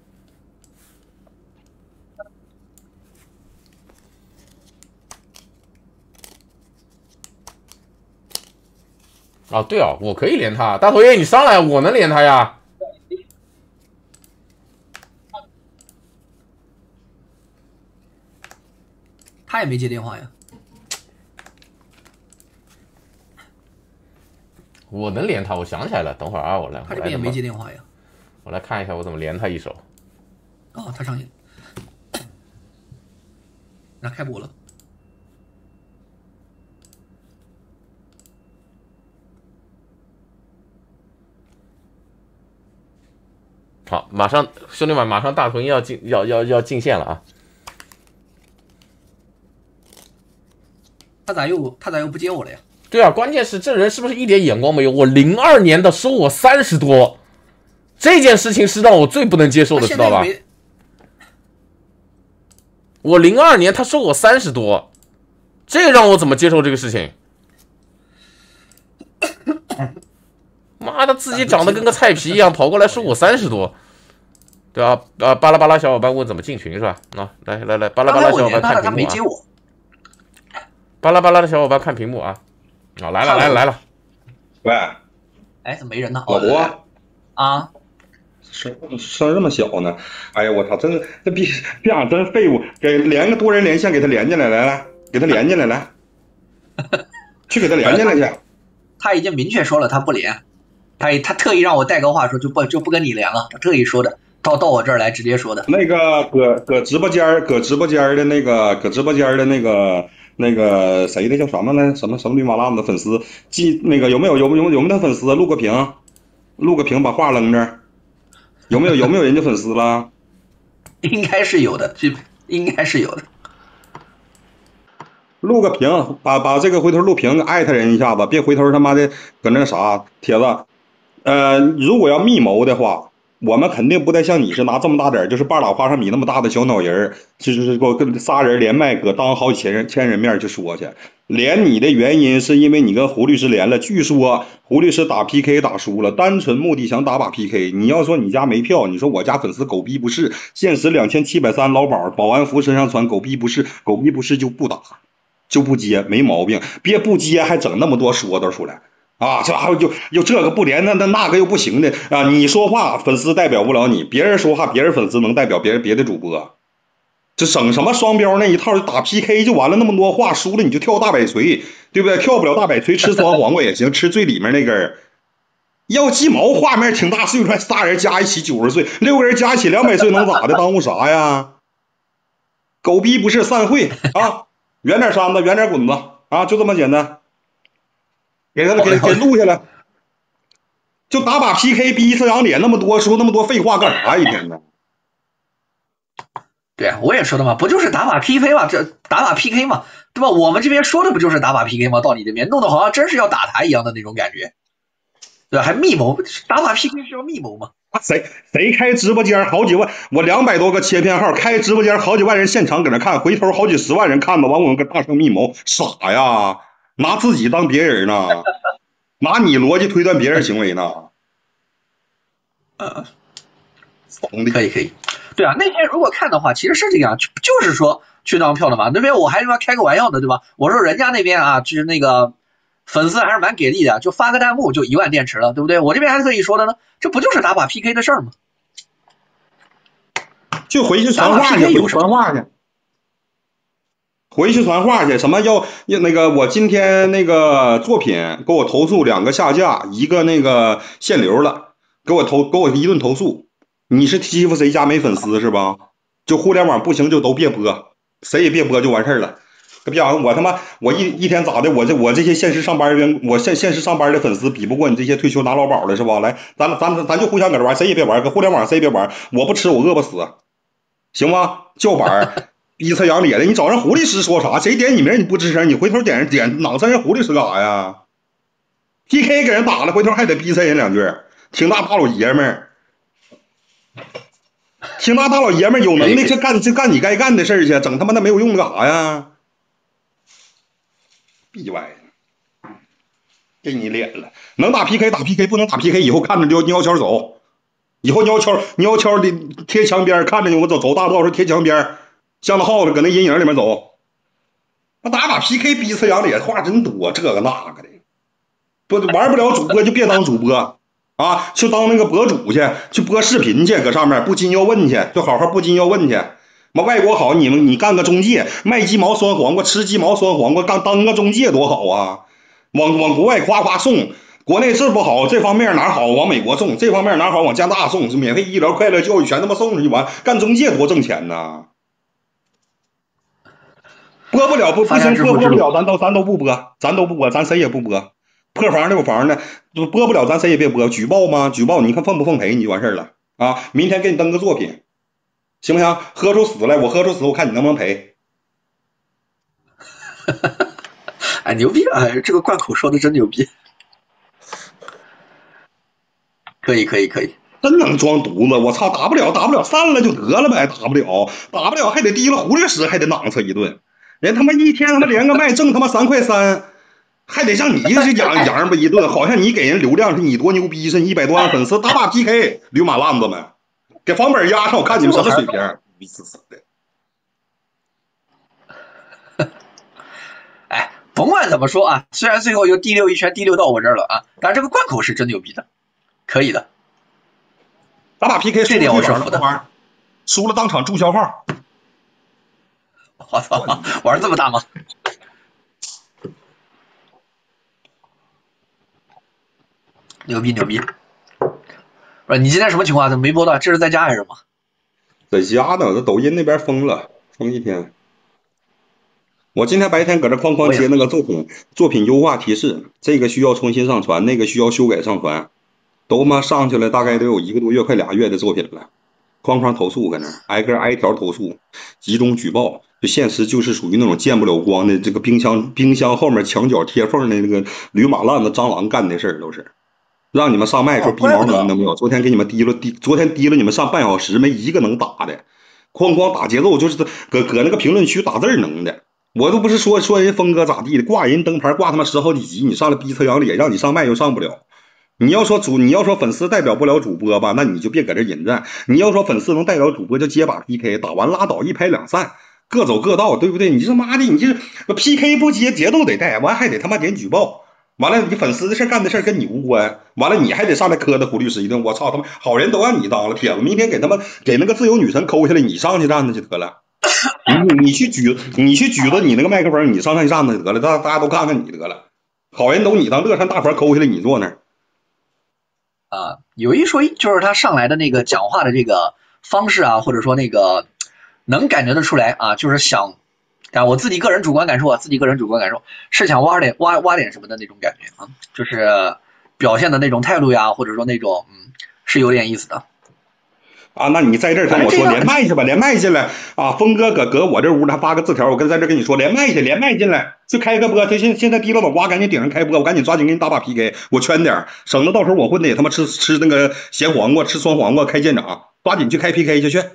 啊，对啊，我可以连他，大头爷你上来，我能连他呀。 他也没接电话呀。 我能连他，我想起来了，等会儿啊，我来。 他这边也没接电话呀。 我来看一下我怎么连他一手。 哦，他上线。那开播了。 好，马上兄弟们，马上大头鹰要进要要要进线了啊！ 他咋又他咋又不接我了呀？ 对啊，关键是这人是不是一点眼光没有？我零二年的收我三十多，这件事情是让我最不能接受的，知道吧？我零二年他收我三十多，这让我怎么接受这个事情？妈的，自己长得跟个菜皮一样，跑过来收我三十多，对吧？啊，巴拉巴拉小伙伴问怎么进群是吧？啊，来来来，巴拉巴拉小伙伴看屏幕啊！巴拉巴拉的小伙伴看屏幕啊！啊，来了来了来了！ 喂， 哎，怎么没人呢？ 老罗啊， 声声这么小呢？哎呀，我操，真这逼逼样真废物！给连个多人连线，给他连进来，来来，给他连进来，来，去给他连进来去。 他已经明确说了他不连，他他特意让我带个话说就不就不跟你连了，他特意说的，到到我这儿来直接说的。 那个搁搁直播间搁直播间的那个搁直播间的那个。那个谁的叫什么呢？什么什么绿麻辣的粉丝，记那个有没有有没有有没有粉丝录个屏，录个屏把话扔这儿，有没有有没有人家粉丝了？ 应该是有的，这应该是有的。 录个屏，把把这个回头录屏艾特人一下子，别回头他妈的搁那啥帖子。呃，如果要密谋的话。我们肯定不带像你是拿这么大点就是半拉花生米那么大的小脑仁儿，就是给我跟仨人连麦搁当好几千人千人面去说去。连你的原因是因为你跟胡律师连了，据说胡律师打 P K 打输了，单纯目的想打把 P K。你要说你家没票，你说我家粉丝狗逼不是，限时两千七百三劳保，保安服身上穿，狗逼不是，狗逼不是就不打，就不接，没毛病。别不接还整那么多说道出来。啊，这还有就又这个不连，那那那个又不行的啊！你说话粉丝代表不了你，别人说话别人粉丝能代表别人别的主播，这整什么双标那一套就打 P K 就完了，那么多话输了你就跳大摆锤，对不对？跳不了大摆锤吃酸黄瓜也行，吃最里面那根儿。要鸡毛画面挺大，岁数来仨人加一起九十岁，六个人加一起两百岁能咋的？耽误啥呀？狗逼不是散会啊！远点扇子，远点滚子啊！就这么简单。给他给给录下来，就打把 P K 逼一次扬脸那么多说那么多废话干啥一天呢？ 对啊，我也说的嘛，不就是打把 P K 嘛，这打把 P K 嘛，对吧？我们这边说的不就是打把 P K 吗？到你这边弄得好像真是要打他一样的那种感觉，对吧？还密谋，打把 P K 是要密谋吗？ 谁谁开直播间好几万，我两百多个切片号开直播间好几万人现场搁那看，回头好几十万人看吧，完我们跟大声密谋，傻呀！拿自己当别人呢，拿你逻辑推断别人行为呢。 呃，可以可以，对啊，那天如果看的话，其实是这样，就就是说去当票的嘛。那边我还他妈开个玩笑的，对吧？我说人家那边啊，就是那个粉丝还是蛮给力的，就发个弹幕就一万电池了，对不对？我这边还特意说的呢，这不就是打把 P K 的事儿吗？ 就回去传话去，回去传话去。回去传话去，什么要要那个？我今天那个作品给我投诉两个下架，一个那个限流了，给我投给我一顿投诉。你是欺负谁家没粉丝是吧？就互联网不行就都别播，谁也别播就完事儿了。别讲我他妈我一一天咋的？我这我这些现实上班员，我现现实上班的粉丝比不过你这些退休拿劳保的是吧？来，咱咱咱就互相搁这玩，谁也别玩，搁互联网谁也别玩，我不吃我饿不死，行吗？叫板。逼他养咧的，你找人胡律师说啥？谁点你名你不吱声，你回头点人点哪三人胡律师干啥呀 ？P K 给人打了，回头还得逼他人两句，挺大大老爷们儿，挺大大老爷们儿有能力去干去干你该干的事儿去，整他妈的没有用的干啥呀？逼歪，给你脸了，能打 P K 打 P K， 不能打 P K 以后看着就悄悄走，以后悄悄悄悄的贴墙边看着你，我走走大道时贴墙边。像那耗子搁那阴影里面走，那打把 P K 逼次养脸话真多，这个那个的，不玩不了主播就别当主播啊，去当那个博主去，去播视频去，搁上面不禁要问去，就好好不禁要问去。妈外国好，你们你干个中介，卖鸡毛酸黄瓜，吃鸡毛酸黄瓜，干当个中介多好啊！往往国外夸夸送，国内是不好，这方面哪好往美国送，这方面哪好往加拿大送，免费医疗、快乐教育全他妈送出去完，干中介多挣钱呢。播不了不不行，播不了咱都咱都不播，咱都不播，咱谁也不播。破房六房的播不了，咱谁也别播。举报吗？举报你看奉不奉陪你就完事了啊！明天给你登个作品，行不行？喝出死来，我喝出死，我看你能不能赔。 哎，牛逼啊！这个贯口说的真牛逼，可以可以可以， 真能装犊子！我操，打不了打不了，散了就得了呗，打不了打不了还得提了胡律师，还得囊他一顿。人他妈一天他妈连个麦挣他妈三块三，还得让你这养养吧一顿，好像你给人流量是你多牛逼，是你一百多万粉丝，打把 P K， 驴马烂子们，给房本压上，我看你们什么水平，逼死死的。 哎，甭管怎么说啊，虽然最后又第六一圈第六到我这儿了啊，但是这个贯口是真牛逼的，可以的。 打把 P K 这点我是服的， 输了当场注销号。 我操，玩这么大吗？牛逼牛逼！不是你今天什么情况？怎么没播到？这是在家还是什么？ 在家呢，这抖音那边封了，封一天。我今天白天搁这哐哐接那个作品作品优化提示，这个需要重新上传，那个需要修改上传，都妈上去了，大概都有一个多月，快俩月的作品了。哐哐投诉搁那，挨个挨条投诉，集中举报。就现实就是属于那种见不了光的，这个冰箱冰箱后面墙角贴缝的那个驴马烂子蟑螂干的事儿都是。让你们上麦的时候逼毛能能没有？昨天给你们滴了滴，昨天滴了你们上半小时，没一个能打的，哐哐打节奏，就是搁搁那个评论区打字能的。我都不是说说人峰哥咋地的，挂人灯牌挂他妈十好几集，你上来逼车扬脸，让你上麦又上不了。你要说主，你要说粉丝代表不了主播吧，那你就别搁这引战。你要说粉丝能代表主播，就接把 P K， 打完拉倒，一拍两散，各走各道，对不对？你这妈的，你这 P K 不接，节奏得带，完还得他妈点举报。完了，你粉丝的事干的事跟你无关，完了你还得上来磕的胡律师一顿，我操他妈，好人都让你当了，铁子明天给他们给那个自由女神抠下来，你上去站着去得了，你你去举你去举着你那个麦克风，你上去站着得了，大大家都看看你得了，好人都你当，乐山大佛抠下来你坐那儿。 啊，有一说一，就是他上来的那个讲话的这个方式啊，或者说那个能感觉得出来啊，就是想。啊，我自己个人主观感受啊，自己个人主观感受是想挖点挖挖点什么的那种感觉啊，就是表现的那种态度呀，或者说那种嗯，是有点意思的。 啊，那你在这儿跟我说连麦去吧，连麦进来啊！峰哥搁搁我这屋还发个字条，我跟在这跟你说连麦去，连麦进来就开个播，就现现在低了脑瓜，赶紧顶上开播，我赶紧抓紧给你打把 P K， 我圈点，省得到时候我混的也他妈吃吃那个咸黄瓜，吃酸黄瓜开舰长，抓紧去开 P K 去去。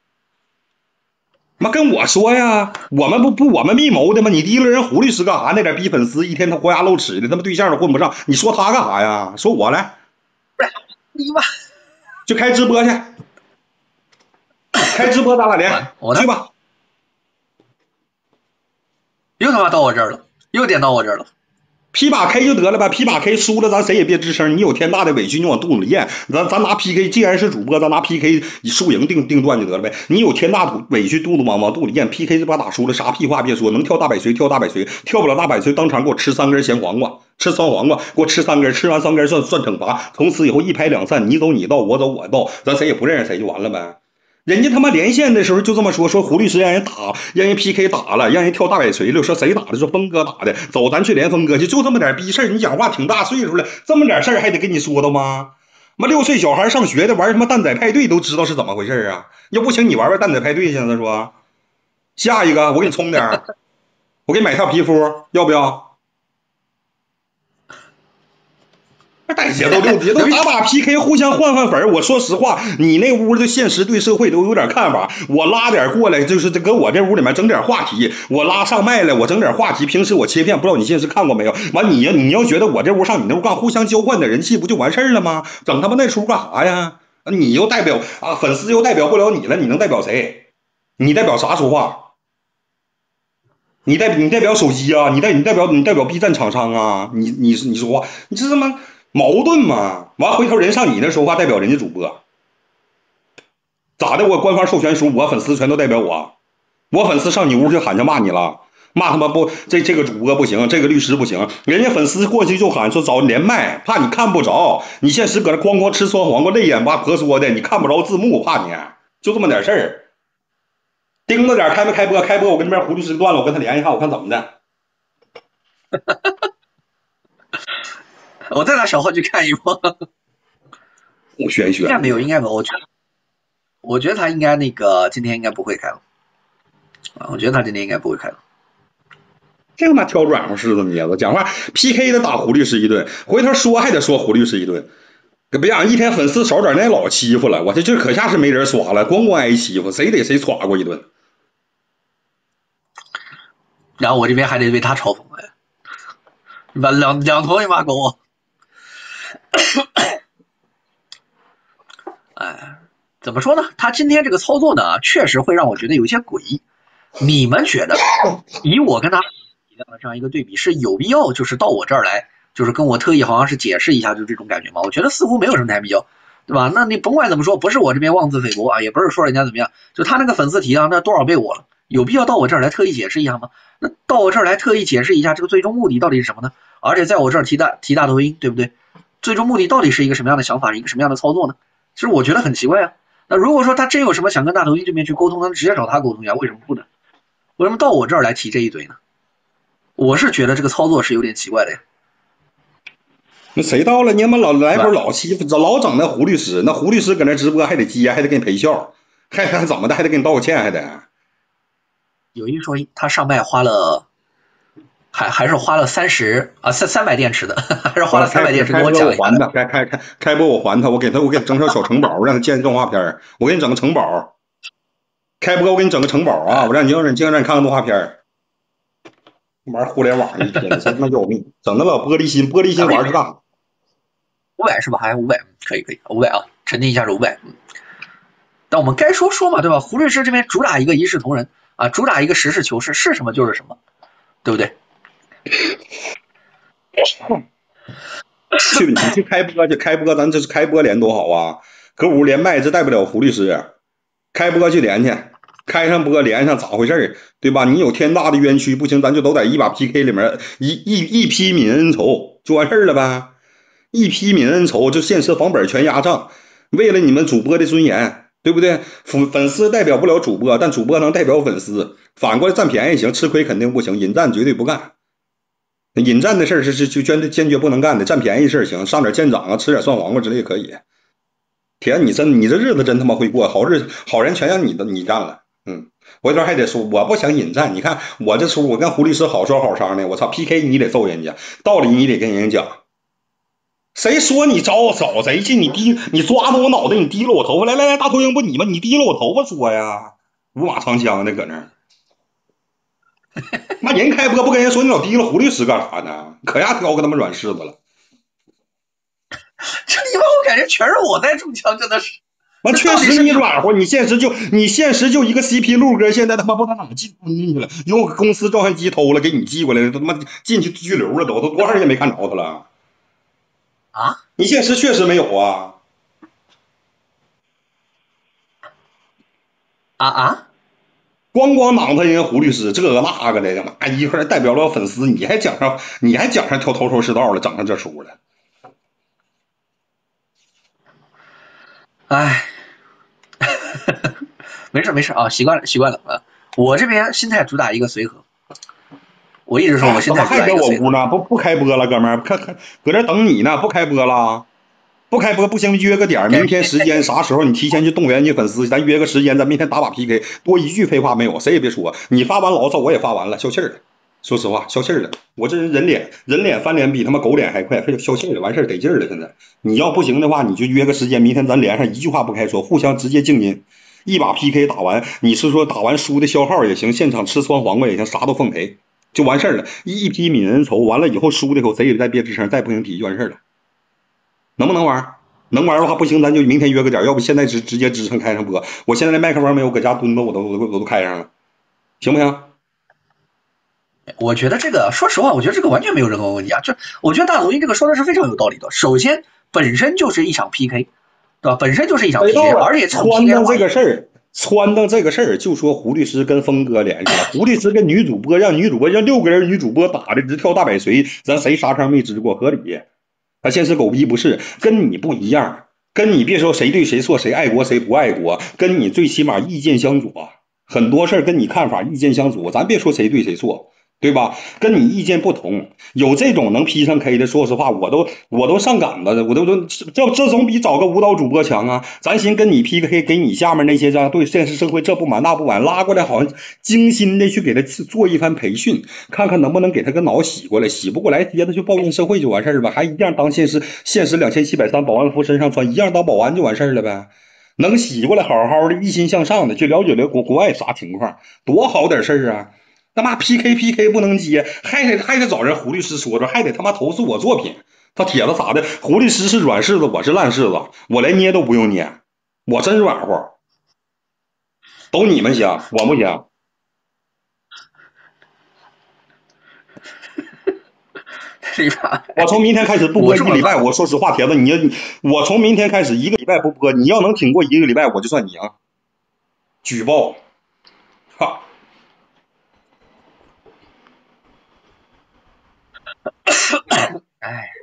妈跟我说呀，我们不不我们密谋的吗？你提了人胡律师干啥？那点逼粉丝一天他活牙露齿的，他妈对象都混不上，你说他干啥呀？说我来， 不是你妈， 就开直播去，开直播咱俩连， 我去吧。 又他妈到我这儿了，又点到我这儿了。 P 把 K 就得了呗 ，P 把 K 输了，咱谁也别吱声。你有天大的委屈，你往肚子里咽。咱咱拿 P K， 既然是主播，咱拿 P K 以输赢定定断就得了呗。你有天大的委屈，肚子往往肚里咽。P K 这把打输了，啥屁话别说，能跳大百锤跳大百锤，跳不了大百锤，当场给我吃三根咸黄瓜，吃酸黄瓜，给我吃三根，吃完三根算算惩罚。从此以后一拍两散，你走你道，我走我道，咱谁也不认识谁就完了呗。人家他妈连线的时候就这么说，说胡律师让人打，让人 P K 打了，让人跳大摆锤了，说谁打的？说峰哥打的，走，咱去连峰哥去，就这么点逼事儿。你讲话挺大岁数了，这么点事儿还得跟你说的吗？妈六岁小孩上学的玩什么蛋仔派对都知道是怎么回事啊？要不行你玩玩蛋仔派对去，他说下一个我给你充点，我给你买套皮肤，要不要？带节奏六节奏打把 P K 互相换换粉。我说实话，你那屋的现实对社会都有点看法，我拉点过来就是这搁我这屋里面整点话题，我拉上麦来我整点话题，平时我切片不知道你现实看过没有，完你你要觉得我这屋上你那屋干互相交换点人气不就完事儿了吗？整他妈那出干啥呀？你又代表啊粉丝又代表不了你了，你能代表谁？你代表啥说话？你代你代表手机啊？你代你代表你代表 B 站厂商啊？你你你说话，你这他妈矛盾嘛？完回头人上你那说话代表人家主播，咋的？我官方授权书，我粉丝全都代表我，我粉丝上你屋去喊去骂你了，骂他妈不这这个主播不行，这个律师不行，人家粉丝过去就喊说找连麦，怕你看不着，你现实搁那哐哐吃酸黄瓜，泪眼巴婆说的，你看不着字幕，怕你，就这么点事儿。盯着点开没开播，开播我跟那边胡律师断了，我跟他联系一下，我看怎么的。 我再拿小号去看一波。 我玄学。 应该没有，应该没有。我觉得，我觉得他应该那个今天应该不会开了。啊，我觉得他今天应该不会开了。 这他妈挑软乎柿子捏子，讲话 P K 的打胡律师一顿，回头说还得说胡律师一顿，别让一天粉丝少点那老欺负了，我这这可下是没人耍了，咣咣挨欺负，谁得谁耍过一顿。 然后我这边还得为他嘲讽哎，你妈两两头你妈狗啊！哎，怎么说呢？他今天这个操作呢，确实会让我觉得有些诡异。你们觉得，以我跟他这样一个对比，是有必要就是到我这儿来，就是跟我特意好像是解释一下，就这种感觉吗？我觉得似乎没有什么太必要，对吧？那你甭管怎么说，不是我这边妄自菲薄啊，也不是说人家怎么样，就他那个粉丝提啊，那多少倍我了，有必要到我这儿来特意解释一下吗？那到我这儿来特意解释一下，这个最终目的到底是什么呢？而且在我这儿提大提大头鹰，对不对？最终目的到底是一个什么样的想法，一个什么样的操作呢？其实我觉得很奇怪啊。那如果说他真有什么想跟大头鹰这边去沟通，那直接找他沟通呀，为什么不呢？为什么到我这儿来提这一堆呢？我是觉得这个操作是有点奇怪的呀。 那谁到了？你他妈老来会老欺负，老整那胡律师，那胡律师搁那直播还得接，还得给你赔笑，还还怎么的，还得给你道个歉，还得。 有一说一，他上麦花了，还还是花了三十啊三三百电池的，还是花了三百电池给我讲一还的，开开开开播我还他，我给他我给他整条小城堡，让他建动画片，我给你整个城堡。开播我给你整个城堡啊！我让你让你让你看看动画片。玩互联网一天，真他妈要命！整个老玻璃心，玻璃心玩是大。 五百是吧？还有五百，可以可以，五百啊，沉淀一下是五百。嗯。但我们该说说嘛，对吧？胡律师这边主打一个一视同仁啊，主打一个实事求是，是什么就是什么，对不对？ 去你去开播去开播，咱这是开播连多好啊！搁屋连麦，这带不了胡律师，开播去连去。开上播连上咋回事对吧？你有天大的冤屈不行，咱就都在一把 P K 里面一一一批泯恩仇就完事了呗。一批泯恩仇就现实房本全压账，为了你们主播的尊严，对不对？粉粉丝代表不了主播，但主播能代表粉丝。反过来占便宜行，吃亏肯定不行，引战绝对不干。引战的事是是就坚坚决不能干的，占便宜事行，上点舰长啊，吃点蒜黄瓜之类可以。天，你真你这日子真他妈会过，好日好人全让你的你占了。嗯，回头还得说，我不想引战。你看我这出，我跟胡律师好说好商的，我操 ，P K 你得揍人家，道理你得跟人家讲。谁说你找找谁去？你低你抓着我脑袋，你提了我头发，来来来，大头鹰不你吗？你提了我头发说呀，五马长枪的搁那儿。妈人开播不跟人说，你老提了胡律师干啥呢？可呀挑个他妈软柿子了。 这里边我感觉全是我在中枪，真的是。 完确实你软和，你现实就你现实就一个 C P 路哥，现在他妈不知道哪寄进去了，用公司照相机偷了，给你寄过来了，他妈进去拘留了都，都多少人没看着他了啊？ 你现实确实没有啊？ 啊啊！ 光光囊他人胡律师这个那个的，他妈一会儿代表了粉丝，你还讲上你还讲上挑头头是道了，整上这出了。 唉。没事没事啊，习惯了习惯了啊。我这边心态主打一个随和，我一直说我心态主打一个随和。 还搁我屋呢，不不开播了，哥们儿，看看搁这等你呢，不开播了，不开播不行，约个点，明天时间啥时候你提前去动员你粉丝，咱约个时间，咱明天打把 P K， 多一句废话没有，谁也别说，你发完牢骚我也发完了，消气儿了。说实话，消气儿了。我这人人脸人脸翻脸比他妈狗脸还快，消气儿了，完事儿得劲儿了。现在你要不行的话，你就约个时间，明天咱连上，一句话不开说，互相直接静音。一把 P K 打完，你是说打完输的消耗也行，现场吃酸黄瓜也行，啥都奉陪，就完事儿了。一批泯恩仇，完了以后输的口谁也再别吱声，再不行提就完事儿了。能不能玩？能玩的话不行，咱就明天约个点，要不现在直直接支撑开上播。我现在麦克风没有，搁家蹲着我都我都我都开上了，行不行？ 我觉得这个，说实话，我觉得这个完全没有任何问题啊。就我觉得大头鹰这个说的是非常有道理的。首先，本身就是一场 P K。对吧？本身就是一场 P K， 而且撺掇这个事儿，撺掇这个事儿，就说胡律师跟峰哥联系了，胡律师跟女主播让女主播让六个人女主播打的直跳大摆锤，咱谁杀伤没支过，合理。他现实狗逼不是，跟你不一样，跟你别说谁对谁错，谁爱国谁不爱国，跟你最起码意见相左，很多事儿跟你看法意见相左，咱别说谁对谁错， 对吧？跟你意见不同，有这种能 P 上 K 的，说实话，我都我都上赶子，我都都这这总比找个舞蹈主播强啊！咱寻跟你 P K， 给你下面那些这对现实社会这不满那不满，拉过来好像精心的去给他做一番培训，看看能不能给他个脑洗过来，洗不过来，接着去抱怨社会就完事儿了，还一样当现实现实两千七百三保安服身上穿，一样当保安就完事儿了呗。能洗过来好好的，一心向上的去了解了国国外啥情况，多好点事儿啊！他妈 P K P K 不能接，还得还得找人胡律师说说，还得他妈投诉我作品。他帖子咋的？胡律师是软柿子，我是烂柿子，我连捏都不用捏，我真软和。都你们行，我不行。我从明天开始不播一个礼拜，我说实话，帖子你，我从明天开始一个礼拜不播，你要能挺过一个礼拜，我就算你啊。举报，哈。 哎，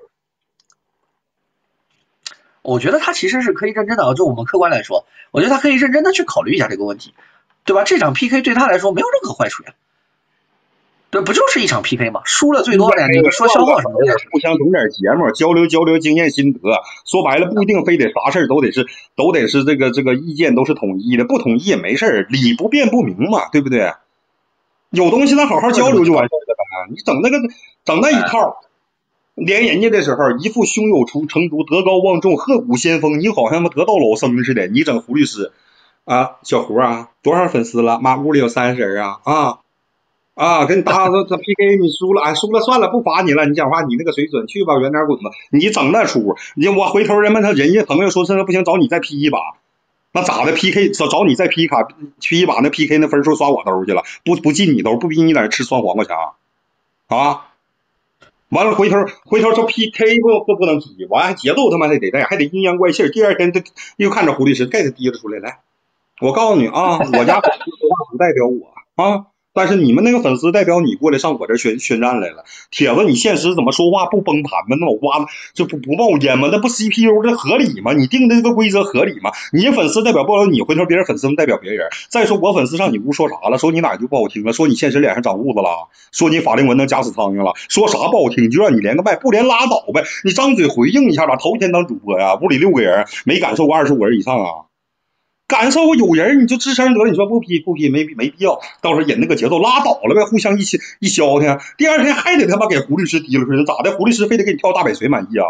我觉得他其实是可以认真的，就我们客观来说，我觉得他可以认真的去考虑一下这个问题，对吧？这场 P K 对他来说没有任何坏处呀，对，不就是一场 P K 吗？输了最多的，你说消耗什么的， 互相整点节目，交流交流经验心得。说白了，不一定非得啥事儿都得是都得是这个这个意见都是统一的，不统一也没事儿，理不辩不明嘛，对不对？有东西咱好好交流就完事儿了呗。你整那个整那一套。连人家的时候一副胸有成竹德高望重鹤骨先锋，你好像得道老僧似的。你整胡律师啊，小胡啊，多少粉丝了？妈屋里有三十人啊啊啊！跟你打这这 P K 你输了，哎输了算了，不罚你了。你讲话你那个水准去吧，远点滚吧。你整那出，你我回头人们他人家朋友说这不行，找你再 P 一把，那咋的 ？P K 找找你再 P 卡 P 一把，那 P K 那分数刷我兜去了，不不进你兜，不逼你在那吃酸黄瓜强啊！完了，回头回头说 P K 不不不能踢，完还节奏他妈还得带，还得阴阳怪气。第二天他又看着胡律师盖子提了出来，来，我告诉你啊，我家粉丝说话不代表我啊，但是你们那个粉丝代表你过来上我这宣宣战来了。铁子，你现实怎么说话不崩盘吗？那脑瓜子就不不冒烟吗？那不 C P U 这合理吗？你定的这个规则合理吗？你粉丝代表不了你，回头别人粉丝代表别人。再说我粉丝上你屋说啥了？说你哪句不好听了？说你现实脸上长痦子了？说你法令纹能夹死苍蝇了？说啥不好听就让你连个麦，不连拉倒呗。你张嘴回应一下吧。头一天当主播呀，屋里六个人没感受过二十五人以上啊。感受过有人你就吱声得了，你说不批不批没没必要，到时候引那个节奏拉倒了呗，互相一起一消停，第二天还得他妈给胡律师提了出来，咋的？胡律师非得给你跳大摆锤满意啊？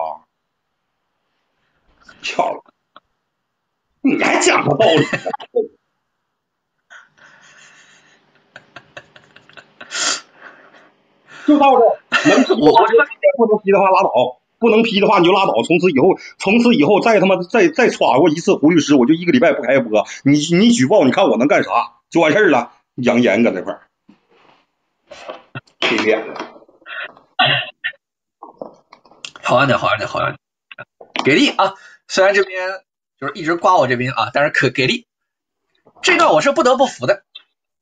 巧了，你还讲个道理？就到这，能批我不能批的话拉倒。不能批的话你就拉倒，从此以后，从此以后再他妈再再耍过一次胡律师，我就一个礼拜不开播。你你举报，你看我能干啥？就完事儿了。扬言搁那块儿，欺骗了。 好样的，好样的，好样的，给力啊！虽然这边就是一直刮我这边啊，但是可给力。这段我是不得不服的。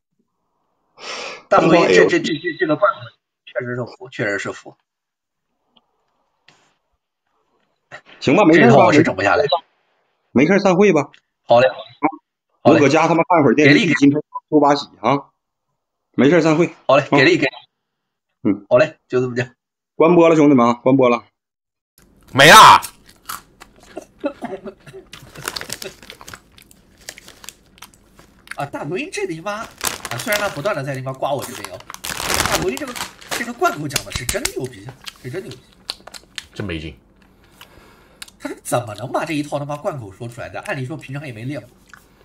大辉，这这这这这个罐头确实是服，确实是服。 行吧，没事吧， 我是整不下来。 没事，散会吧。 好嘞， 我搁家他妈看会儿电视剧，今天出把喜啊。没事，散会。 好嘞，给力给力。 嗯， 好嘞，就这么的。 关播了，兄弟们啊，关播了。 没啦。 啊，大伦这地方啊，虽然他不断的在地方刮我这边哦，大伦这个这个罐头讲的是真牛逼，是真牛逼， 真没劲。 他是怎么能把这一套他妈贯口说出来的？按理说平常也没练过。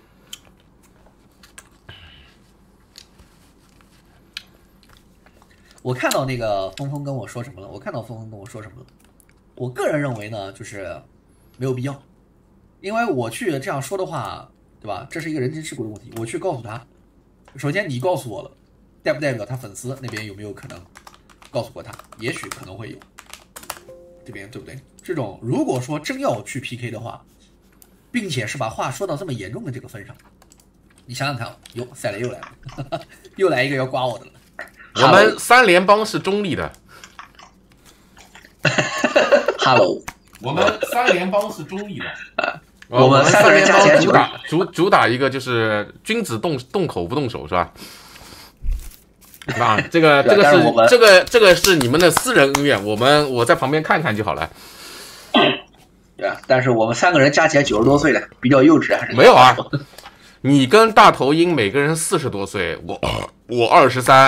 我看到那个峰峰跟我说什么了？我看到峰峰跟我说什么了？我个人认为呢，就是没有必要，因为我去这样说的话，对吧？这是一个人情世故的问题。我去告诉他，首先你告诉我了，代不代表他粉丝那边有没有可能告诉过他？也许可能会有。这边对不对？这种如果说真要去 P K 的话，并且是把话说到这么严重的这个份上，你想想看，哟，赛雷又来了，呵呵又来一个要刮我的了。 我们三联帮是中立的。 Hello， 我们三联帮是中立的。 我们三个人加起来主打主主打一个就是君子动动口不动手是吧？ 啊，这个这个是这个这个是你们的私人恩怨，我们我在旁边看看就好了。 对啊，但是我们三个人加起来九十多岁了，比较幼稚还是没有啊？你跟大头鹰每个人四十多岁，我我二十三。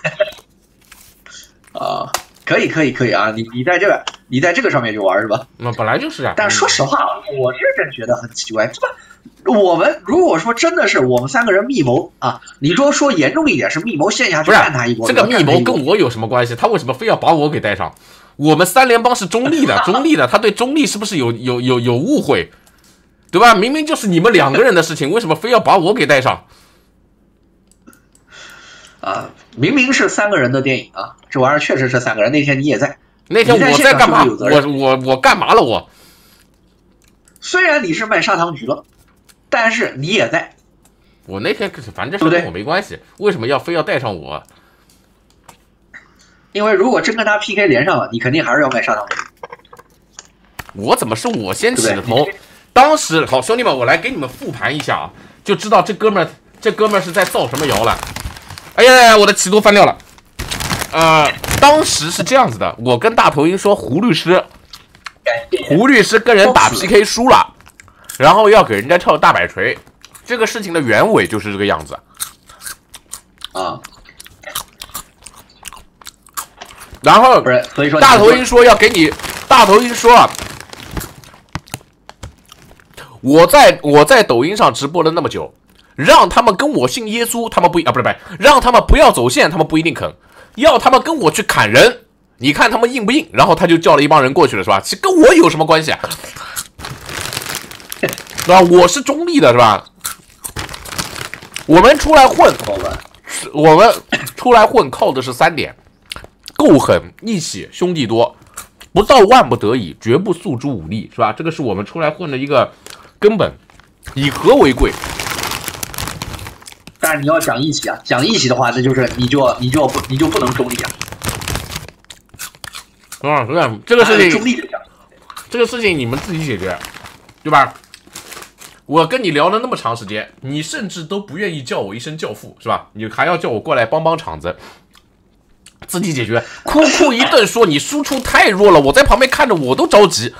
啊，可以可以可以啊！你你在这个你在这个上面就玩是吧？ 那本来就是啊。 但是说实话，我是真觉得很奇怪，这么。我们如果说真的是我们三个人密谋啊，你说说严重一点是密谋线下去干他一波， 这个密谋跟我有什么关系？他为什么非要把我给带上？我们三联帮是中立的，中立的，他对中立是不是有有有有误会？对吧？明明就是你们两个人的事情，为什么非要把我给带上？ 啊，明明是三个人的电影啊，这玩意儿确实是三个人。那天你也在， 那天我在干嘛？我我我干嘛了我？ 虽然你是卖砂糖橘了。但是你也在， 我那天反正是跟我没关系，为什么要非要带上我？ 因为如果真跟他 P K 连上了，你肯定还是要卖砂糖橘。 我怎么是我先起的头？当时好兄弟们，我来给你们复盘一下啊，就知道这哥们儿这哥们儿是在造什么谣了。哎呀，我的旗都翻掉了。呃，当时是这样子的，我跟大头鹰说胡律师，胡律师跟人打 P K 输了。然后要给人家跳大摆锤，这个事情的原委就是这个样子啊。 然后不是，所以说大头鹰说要给你，大头鹰说，我在我在抖音上直播了那么久，让他们跟我信耶稣，他们不啊不是不是，让他们不要走线，他们不一定肯，要他们跟我去砍人，你看他们硬不硬？然后他就叫了一帮人过去了，是吧？其实跟我有什么关系啊？是吧？我是中立的，是吧？我们出来混，我们出来混靠的是三点：够狠、义气、兄弟多，不到万不得已，绝不诉诸武力，是吧？这个是我们出来混的一个根本，以和为贵。 但是你要讲义气啊，讲义气的话，那就是你就你就不你就不能中立啊。 啊，是吧？这个事情， 中立这个事情你们自己解决，对吧？我跟你聊了那么长时间，你甚至都不愿意叫我一声教父，是吧？你还要叫我过来帮帮场子，自己解决。哭哭一顿说你输出太弱了，我在旁边看着我都着急。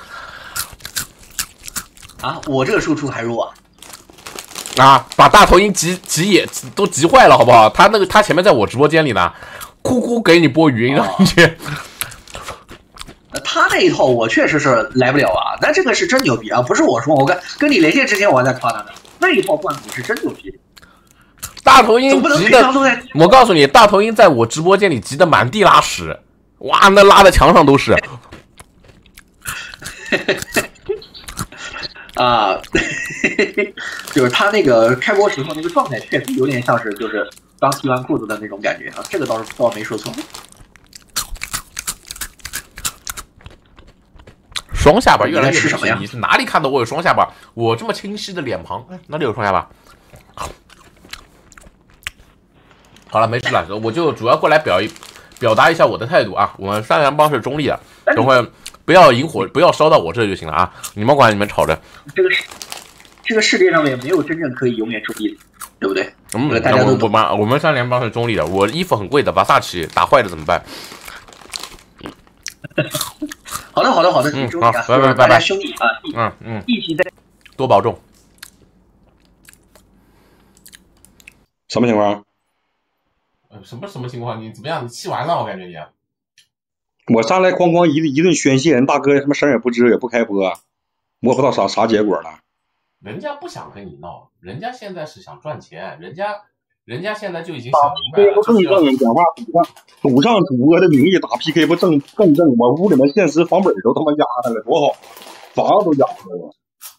啊，我这个输出还弱啊！ 啊，把大头鹰急急也都急坏了，好不好？他那个他前面在我直播间里呢，哭哭给你播语音让你去。 他那一套我确实是来不了啊，那这个是真牛逼啊！不是我说，我跟跟你连线之前我还在夸他呢，那一套灌骨是真牛逼。 大头鹰急的，我告诉你，大头鹰在我直播间里急得满地拉屎，哇，那拉的墙上都是。 啊，就是他那个开播时候那个状态，确实有点像是就是刚提完裤子的那种感觉啊，这个倒是倒没说错。 双下巴越来越明显，你是哪里看到我有双下巴？我这么清晰的脸庞，哪里有双下巴？好了，没事了，我就主要过来表一表达一下我的态度啊。我们三联帮是中立的，等会不要引火，不要烧到我这就行了啊。你们管你们吵着。 这个世这个世界上面没有真正可以永远中立的，对不对？ 嗯， 大家都我们我们三联帮是中立的。我衣服很贵的，把萨奇打坏了怎么办？ 好的，好的，好的， 嗯，好，拜拜拜拜， 大家兄弟啊， 嗯嗯， 一起在， 多保重。 什么情况？ 呃，什么什么情况？你怎么样？你气完了，我感觉你。 我上来哐哐一一顿宣泄，人大哥什么声也不吱，也不开播，摸不到啥啥结果了。 人家不想跟你闹，人家现在是想赚钱，人家。人家现在就已经想明白了， 不更正，讲话赌上赌上主播的名义打 P K 不正更正？我屋里面现实房本都他妈压上了，多好，房子都压上了。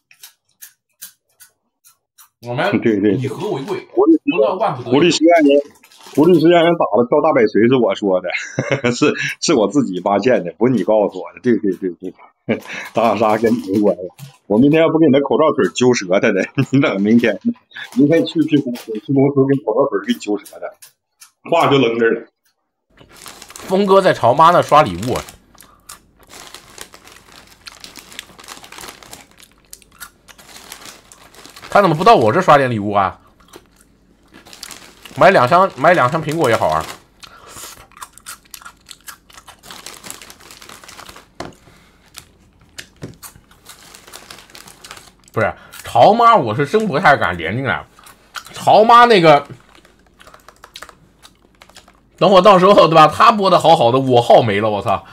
我们对对以和为贵，不到万不得已。 胡律师让人，胡律师让人打了跳大摆锤是我说的，是是我自己发现的，不是你告诉我的。对对对对，打啥跟你没关系。我明天要不给你的口罩腿揪折他的，你等明天，明天去去公司，去公司给口罩腿给你揪折的，话就扔这儿了。 峰哥在朝妈那刷礼物，他怎么不到我这刷点礼物啊？买两箱买两箱苹果也好啊， 曹妈我是真不太敢连进来，曹妈那个，等我到时候对吧？他播的好好的，我号没了，我操！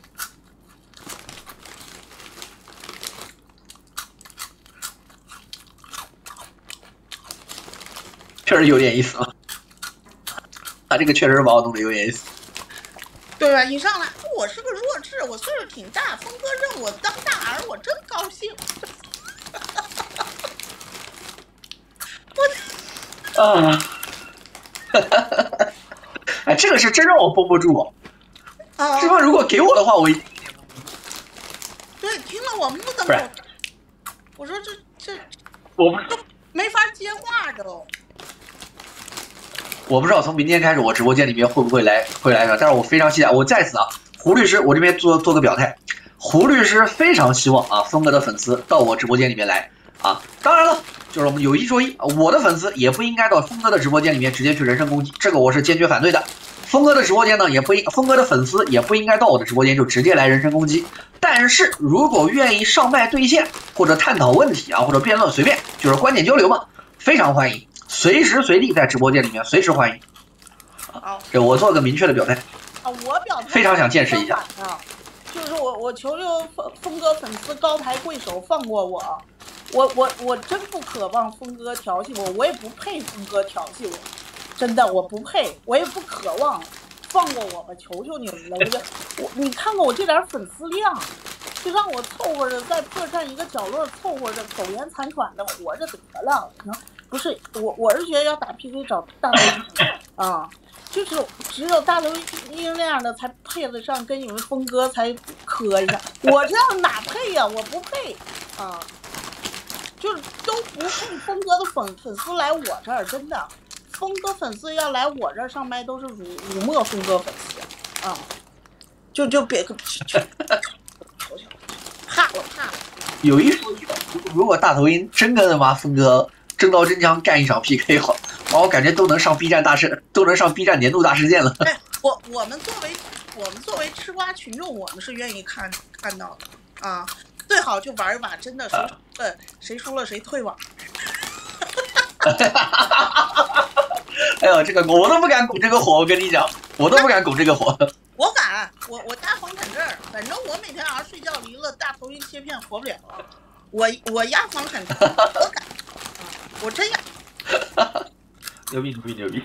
确实有点意思啊，他这个确实把我弄得有点意思。 对吧？一上来我是个弱智，我岁数挺大，峰哥认我当大儿，我真高兴。 我啊，哎，这个是真让我绷不住。 啊， 这帮如果给我的话，我一对听了我目瞪不是口呆。我说这这我不都没法接话都。 我不知道从明天开始我直播间里面会不会来会来上，但是我非常期待。我在此啊，胡律师，我这边做做个表态，胡律师非常希望啊，峰哥的粉丝到我直播间里面来啊。当然了，就是我们有一说一，我的粉丝也不应该到峰哥的直播间里面直接去人身攻击，这个我是坚决反对的。峰哥的直播间呢，也不应峰哥的粉丝也不应该到我的直播间就直接来人身攻击。但是如果愿意上麦对线或者探讨问题啊，或者辩论，随便就是观点交流嘛，非常欢迎。随时随地在直播间里面随时欢迎， 好， 这我做个明确的表态。 啊，我表态非常想见识一下。 啊，就是我我求求峰峰哥粉丝高抬贵手放过我，我我我真不渴望峰哥调戏我，我也不配峰哥调戏我，真的我不配，我也不渴望，放过我吧，求求你们了！我就我你看看我这点粉丝量，就让我凑合着在破站一个角落凑合着苟延残喘的活着得了，能。不是我，我是觉得要打 P K 找大头鹰啊，就是只有大头鹰那样的才配得上跟你们峰哥才磕一下，我这样哪配呀、啊？我不配啊，就是都不配峰哥的粉粉丝来我这儿，真的，峰哥粉丝要来我这儿上麦都是辱辱没峰哥粉丝啊，就就别求求怕了怕了。 有一说一吧，如果大头鹰真跟他妈峰哥真刀真枪干一场 P K 好，我感觉都能上 B 站大事，都能上 B 站年度大事件了。 哎，我我们作为我们作为吃瓜群众，我们是愿意看看到的啊，最好就玩一把，真的谁呃谁输了谁退网。 哎呦，这个我都不敢拱这个火，我跟你讲，我都不敢拱这个火。 我敢，我我压房产证，反正我每天晚上睡觉离了大头鹰切片活不了，我我压房产证，我敢。我真呀， 牛逼牛逼牛逼，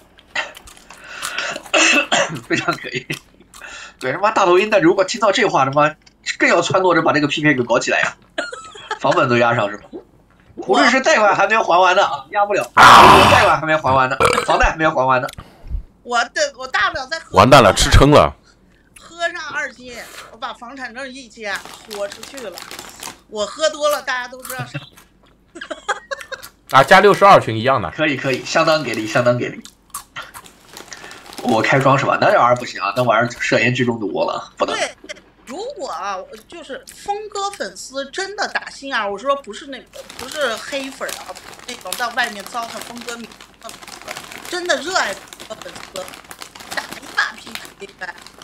非常可以。对他妈大头鹰，但如果听到这话，他妈更要撺掇着把这个 P K 给搞起来呀、啊，房本都压上是吧？胡律师贷款还没有还完呢啊，压不了，贷款还没还完呢，房贷还没有还完呢。 我的我大不了再喝。 完蛋了，吃撑了。 喝上二斤，我把房产证一签，豁出去了。我喝多了，大家都知道啥。 啊，加六十二群一样的， 可以可以，相当给力，相当给力。我开庄是吧？那玩意儿不行啊，那玩意儿涉嫌聚众赌博了，不能。 对，如果啊，就是峰哥粉丝真的打心眼，我说不是那个，不是黑粉啊，那种在外面糟蹋峰哥名，真的热爱峰哥粉丝，打一把 P K，